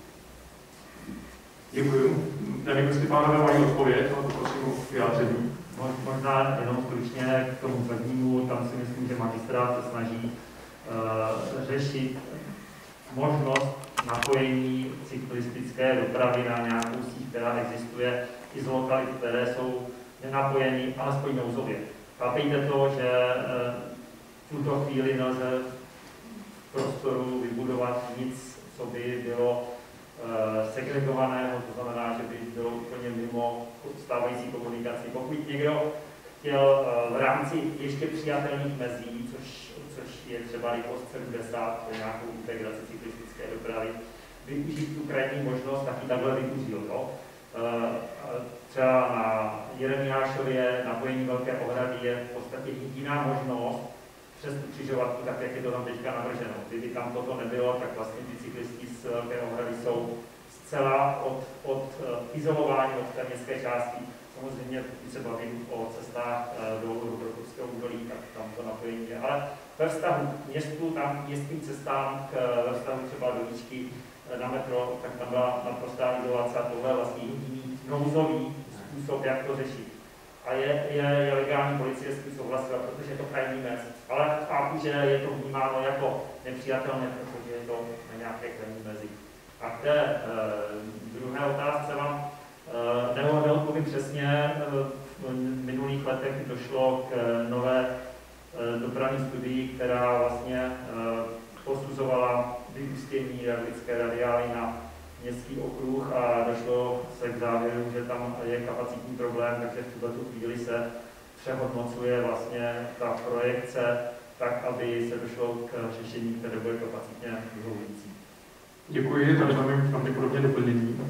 Děkuji. Nevím, jestli pánové mají odpověď, ale poprosím o vyjádření. Možná jenom stručně k tomu prvnímu, tam si myslím, že magistrát se snaží uh, řešit možnost napojení cyklistické dopravy na nějakou síť, která existuje i z lokalit, které jsou nenapojeny, alespoň nouzově. Chápejte to, že uh, v tuto chvíli nelze v prostoru vybudovat nic, co by bylo segregovaného, to znamená, že by bylo úplně mimo stávající komunikaci. Pokud někdo chtěl v rámci ještě přijatelných mezí, což, což je třeba rychlost sedmdesát, pro nějakou integraci cyklistické dopravy, využít tu krajní možnost, taky takhle využil. No? Třeba na Jeremiášově napojení Velké Ohrady je v podstatě jediná možnost přes tu křižovatku, tak jak je to tam teďka navrženo. Kdyby tam toto nebylo, tak vlastně ty cyklisti z Velké Ohrady jsou zcela od, od uh, izolování od té městské části. Samozřejmě, když se bavím o cestách uh, do Prokopského údolí, tak tam to napojení je. Ale ve vztahu k městu, tam městským cestám, k, ve vztahu třeba do výšky na metro, tak tam byla naprostá izolace a tohle vlastně jediný nouzový způsob, jak to řešit. A je, je, je legální policie s tím souhlasila, protože je to krajní mez. Ale chápu, že je to vnímáno jako nepřijatelné, protože je to na nějaké krajní mezi. A k té e, druhé otázce vám e, neodpovím přesně. E, v minulých letech došlo k nové e, dopravní studii, která vlastně e, posuzovala vyústění lidské radiály na městský okruh a došlo se k závěru, že tam je kapacitní problém, takže v tuto chvíli se přehodnocuje vlastně ta projekce tak, aby se došlo k řešení, které bude kapacitně vyhovující. Děkuji, tady máme pravděpodobně doplnění.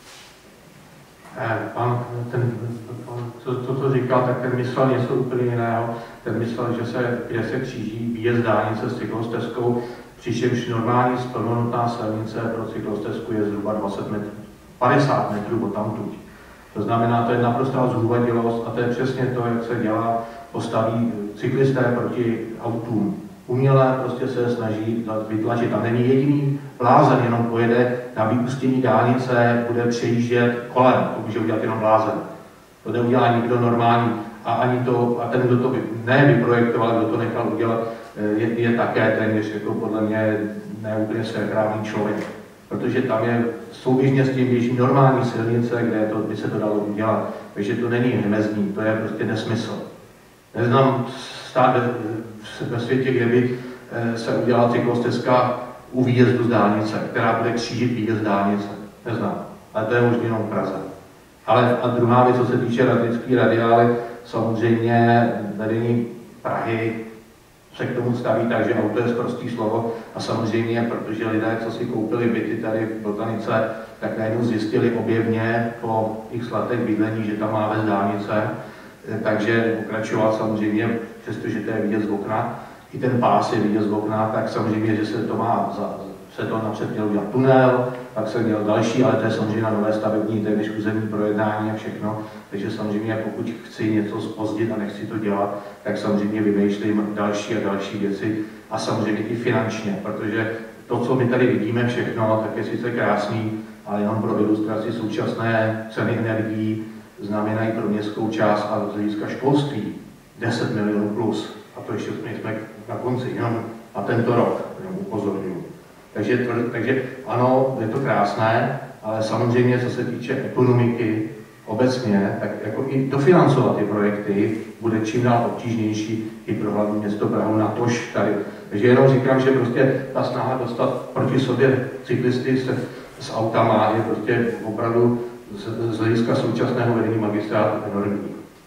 Pan, ten, to, to, co říkal, tak ten myslel něco úplně jiného. Ten myslel, že se, kde se kříží výjezd dálnice s cyklostezkou, přičemž normální splnonutná silnice pro cyklostezku je zhruba dvacet metrů, padesát metrů od tamtud. To znamená, to je naprostá zhůvadilost a to je přesně to, jak se dělá, postaví cyklisté proti autům. Uměle prostě se snaží vytlačit. Tam není jediný blázen, jenom pojede na vyústění dálnice, bude přejíždět kolem, to může udělat jenom blázen. To neudělá nikdo normální. A ani to, a ten, kdo to ne vyprojektoval, kdo to nechal udělat, je, je také téměř jako podle mě neúplně svéprávný člověk. Protože tam je souběžně s tím běží normální silnice, kde to, by se to dalo udělat. Takže to není nemezní, to je prostě nesmysl. Neznám stát ve, ve světě, kde by se udělala cyklostezka u výjezdu z dálnice, která bude křížit výjezd dálnice. Neznám, ale to je možná jenom v Praze. Ale a druhá věc, co se týče radnické radiály, samozřejmě vedení Prahy se k tomu staví tak, že auto je prostý slovo a samozřejmě, protože lidé, co si koupili byty tady v Botanice, tak najednou zjistili objevně po x letech bydlení, že tam má vést dálnice, takže pokračovat samozřejmě, přestože to je vidět z okna, i ten pás je vidět z okna, tak samozřejmě, že se to má, za, se to napřed měl udělat tunel, pak se měl další, ale to je samozřejmě na nové stavební, téměř územní projednání a všechno. Takže samozřejmě, pokud chci něco zpozdit a nechci to dělat, tak samozřejmě vymýšlím další a další věci a samozřejmě i finančně, protože to, co my tady vidíme všechno, tak je sice krásný, ale jenom pro ilustraci současné ceny energií znamenají pro městskou část a z hlediska školství deset milionů plus. A to ještě jsme na konci, jenom na tento rok, jenom upozorňuji. Takže, takže ano, je to krásné, ale samozřejmě, co se týče ekonomiky obecně, tak jako i dofinancovat ty projekty bude čím dál obtížnější i pro hlavní město Prahu, natož tady. Takže jenom říkám, že prostě ta snaha dostat proti sobě cyklisty s, s autama je prostě opravdu z, z hlediska současného vedení magistrátu enormní.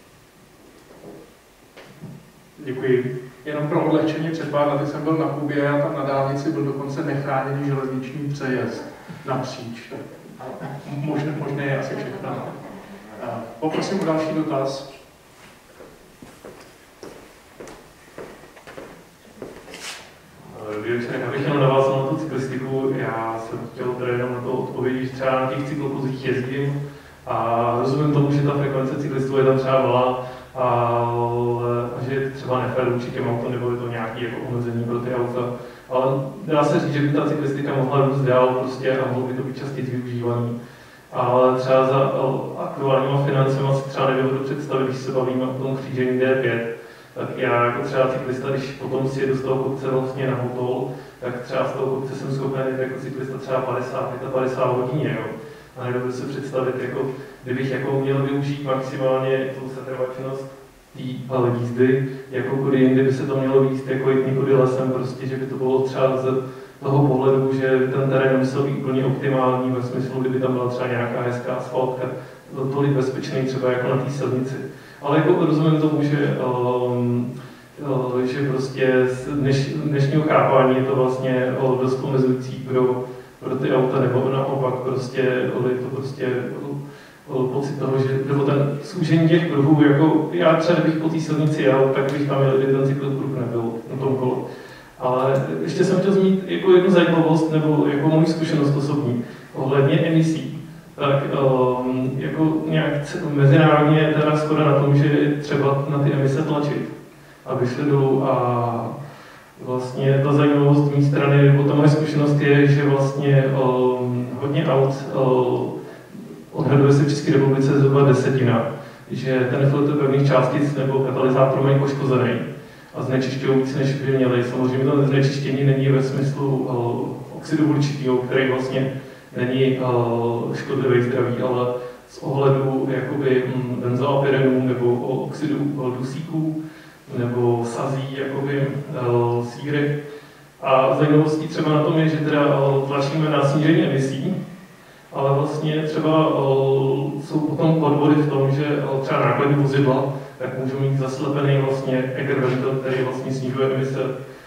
Děkuji. Jenom pro odlehčení, před pár lety jsem byl na Kubě a tam na dálnici byl dokonce nechráněný železniční přejezd napříč. možné, možné je asi všechno. Poprosím o další dotaz. Já bych chtěl navázat na tu cyklistiku. Já jsem chtěl teda jenom na to odpovědět, že třeba na těch cyklopozích jezdím a rozumím tomu, že ta frekvence cyklistů je tam třeba malá, ale že je třeba nefér vůči těm autům, nebo je to nějaké jako omezení pro ty auta. Ale dá se říct, že by ta cyklistika mohla růst dál prostě a mohlo by to být častěji využívaný. Ale třeba za aktuálníma financema si třeba nedovedu představit, když se bavíme o tom křížení D pět, tak já jako třeba cyklista, když potom si jedu z toho kopce vlastně na Motol, tak třeba z toho kopce jsem schopen jako cyklista třeba padesát padesát hodině, jo. A nedovedu si představit, jako, kdybych jako měl využít maximálně tu setrvačnost té jízdy, jako kudy jindy by se to mělo víc, jako jít někudy lesem, prostě, že by to bylo třeba z toho pohledu, že ten terén nemusel být úplně optimální, ve smyslu, kdyby tam byla třeba nějaká hezká asfaltka, tolik bezpečný třeba jako na té silnici. Ale jako rozumím tomu, že, um, že prostě z dneš, dnešního chápání je to vlastně dost omezující pro, pro ty auta, nebo naopak prostě je to prostě pocit toho, že nebo ten zúžení těch pruhů, jako já třeba kdybych po té silnici jel, tak bych tam jel, ten cyklopruh nebyl na tom kole. Ale ještě jsem chtěl zmínit jako jednu zajímavost, nebo jako moji zkušenost osobní, ohledně emisí. Tak um, jako nějak mezinárodně teda shoda na tom, že třeba na ty emise tlačit, aby šli dolů a vlastně ta zajímavost z mé strany, nebo ta moje zkušenost je, že vlastně um, hodně aut um, odhaduje se v České republice zhruba desetina, že ten filtr pevných částic nebo katalyzátor mají poškozený a znečišťují víc, než by měli. Samozřejmě to znečištění není ve smyslu uh, oxidu uhličitého, který vlastně není uh, škodlivý zdraví, ale z ohledu jakoby um, benzoapyrenů nebo oxidu uh, dusíků nebo sazí, jakoby uh, síry. A zajímavostí třeba na tom je, že teda uh, tlačíme na snížení emisí, ale vlastně třeba uh, jsou potom podvody v tom, že uh, třeba nákladní vozidla tak můžou mít zaslepený vlastně egrventil, který vlastně snižuje emise.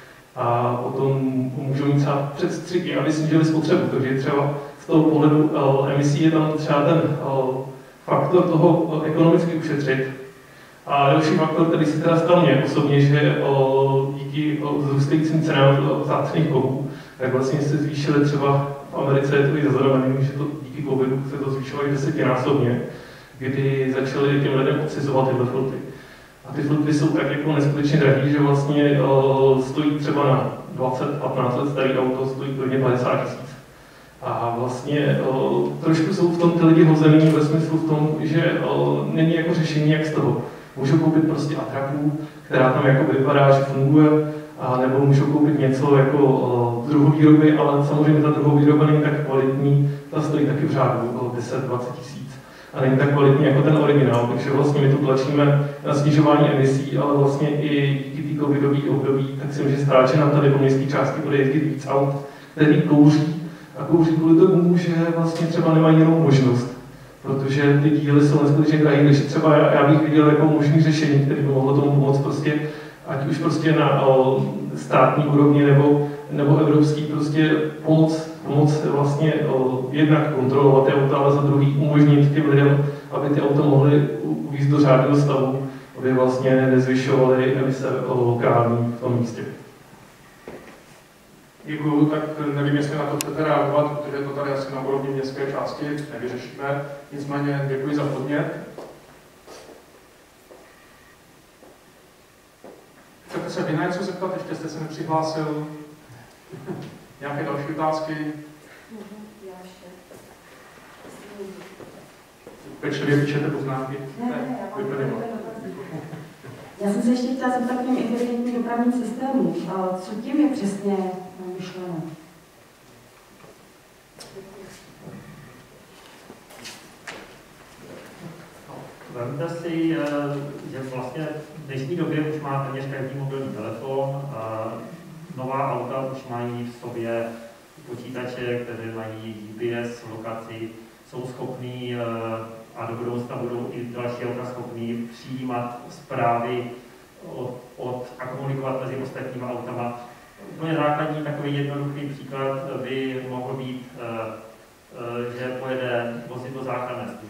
A potom můžou mít třeba předstřiky, aby snížili spotřebu. Takže třeba z toho pohledu uh, emisí je tam třeba ten uh, faktor toho uh, ekonomicky ušetřit. A další faktor, který se teda stal mě osobně, že uh, díky uh, vzrůstajícím cenám vzácných kovů, tak vlastně se zvýšily třeba v Americe, je to i zaznamené, že to díky covidu se to zvýšilo i desetinásobně, kdy začali těm lidem odcizovat tyhle filtry. A ty filtry jsou tak jako neskutečně drahý, že vlastně uh, stojí třeba na dvacet patnáct let starý auto, stojí klidně padesát tisíc. A vlastně uh, trošku jsou v tom ty lidi hozený ve smyslu v tom, že uh, není jako řešení jak z toho. Můžou koupit prostě atraku, která tam jako vypadá, že funguje, a nebo můžou koupit něco jako uh, druhovýroby, ale samozřejmě ta druhovýroba není tak kvalitní, ta stojí taky v řádu deset dvacet tisíc. A není tak kvalitní jako ten originál, takže vlastně my tu tlačíme na snižování emisí, ale vlastně i díky té covidové období, tak si myslím, že stáče nám tady po městské části bude jezdit víc aut, který kouří. A kouří kvůli tomu, že vlastně třeba nemají jinou možnost, protože ty díly jsou neskutečně drahé, takže třeba já, já bych viděl jako možný řešení, které by mohlo tomu pomoct prostě, ať už prostě na o, státní úrovni nebo, nebo evropský, prostě pomoc, pomoc vlastně o, jednak kontrolovat ty auta, ale za druhý umožnit těm lidem, aby ty auta mohly uvést do řádného stavu, aby vlastně nezvyšovaly emise lokální v tom místě. Děkuju, tak nevím, jestli na to chcete reagovat, protože to tady asi na úrovni městské části nevyřešíme. Nicméně děkuji za podnět. Chcete se vy na něco zeptat? Ještě jste se nepřihlásil. Nějaké další otázky? Já ještě. Pečlivě píšete poznámky? Ne, ne, já mám Já jsem se ještě chtěla zeptat k těm inteligentním dopravním systémům. Co tím je přesně myšleno? Vemte si, že vlastně v dnešní době už má téměř každý mobilní telefon, nová auta už mají v sobě počítače, které mají G P S lokaci, jsou schopní a do budoucna budou i další auta schopní přijímat zprávy od, od, a komunikovat mezi ostatními autama. Úplně základní takový jednoduchý příklad by mohl být, že pojede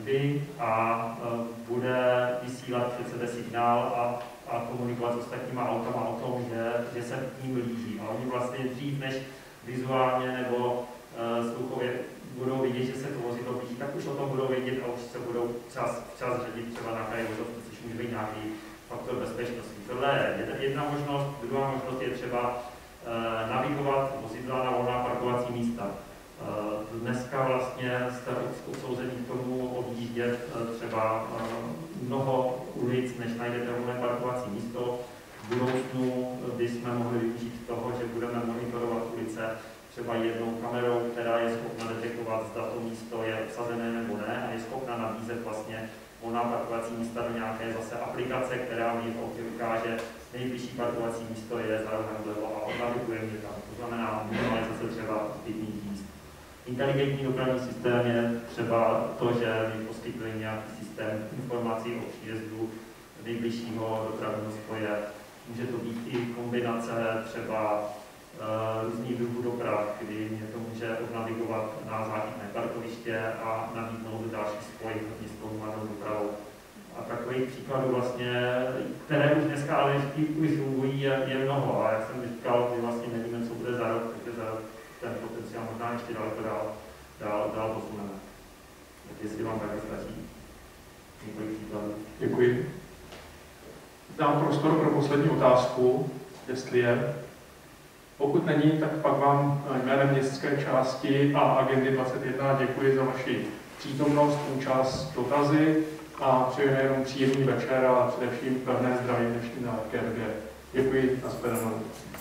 služby a bude vysílat před sebe signál a, a komunikovat s ostatníma autama o tom, že, že se k ním blíží. A oni vlastně dřív, než vizuálně nebo uh, sluchově budou vidět, že se to vozidlo blíží, tak už o tom budou vědět a už se budou včas, včas řadit třeba na kraji vozovky, což může být nějaký faktor bezpečnosti. Tohle je jedna možnost. Druhá možnost je třeba uh, navigovat vozidla na volná parkovací místa. Uh, dneska vlastně jste odsouzení k tomu objíždět uh, třeba uh, mnoho ulic, než najdete volné parkovací místo. V budoucnu bychom mohli využít toho, že budeme monitorovat ulice třeba jednou kamerou, která je schopna detekovat, zda to místo je obsazené nebo ne, a je schopna nabízet vlastně volná parkovací místa do nějaké zase aplikace, která mi v autě ukáže, nejbližší parkovací místo je za rohem vlevo a odnaviguje mě tam. To znamená minimalizace třeba zbytných míst. Inteligentní dopravní systém je třeba to, že mi poskytuje nějaký systém informací o příjezdu nejbližšího dopravního spoje. Může to být i kombinace třeba uh, různých druhů doprav, kdy mě to může odnavigovat na záchytné parkoviště a nabídnout další spoj s městskou hromadnou dopravou. A takových příkladů vlastně, které už dneska ale už fungují, je, je mnoho. A jak jsem říkal, my vlastně nevíme, co bude za rok, takže za rok ten potenciál možná ještě daleko dál, dál, dál posuneme. Tak jestli vám také stačí několik příkladů. Děkuji. Dám prostor pro poslední otázku, jestli je. Pokud není, tak pak vám jménem městské části a agendy dvacet jedna děkuji za vaši přítomnost, účast, dotazy a přeji nejenom příjemný večer, ale především pevné zdraví v dnešní nelehké době. Děkuji a shledanou.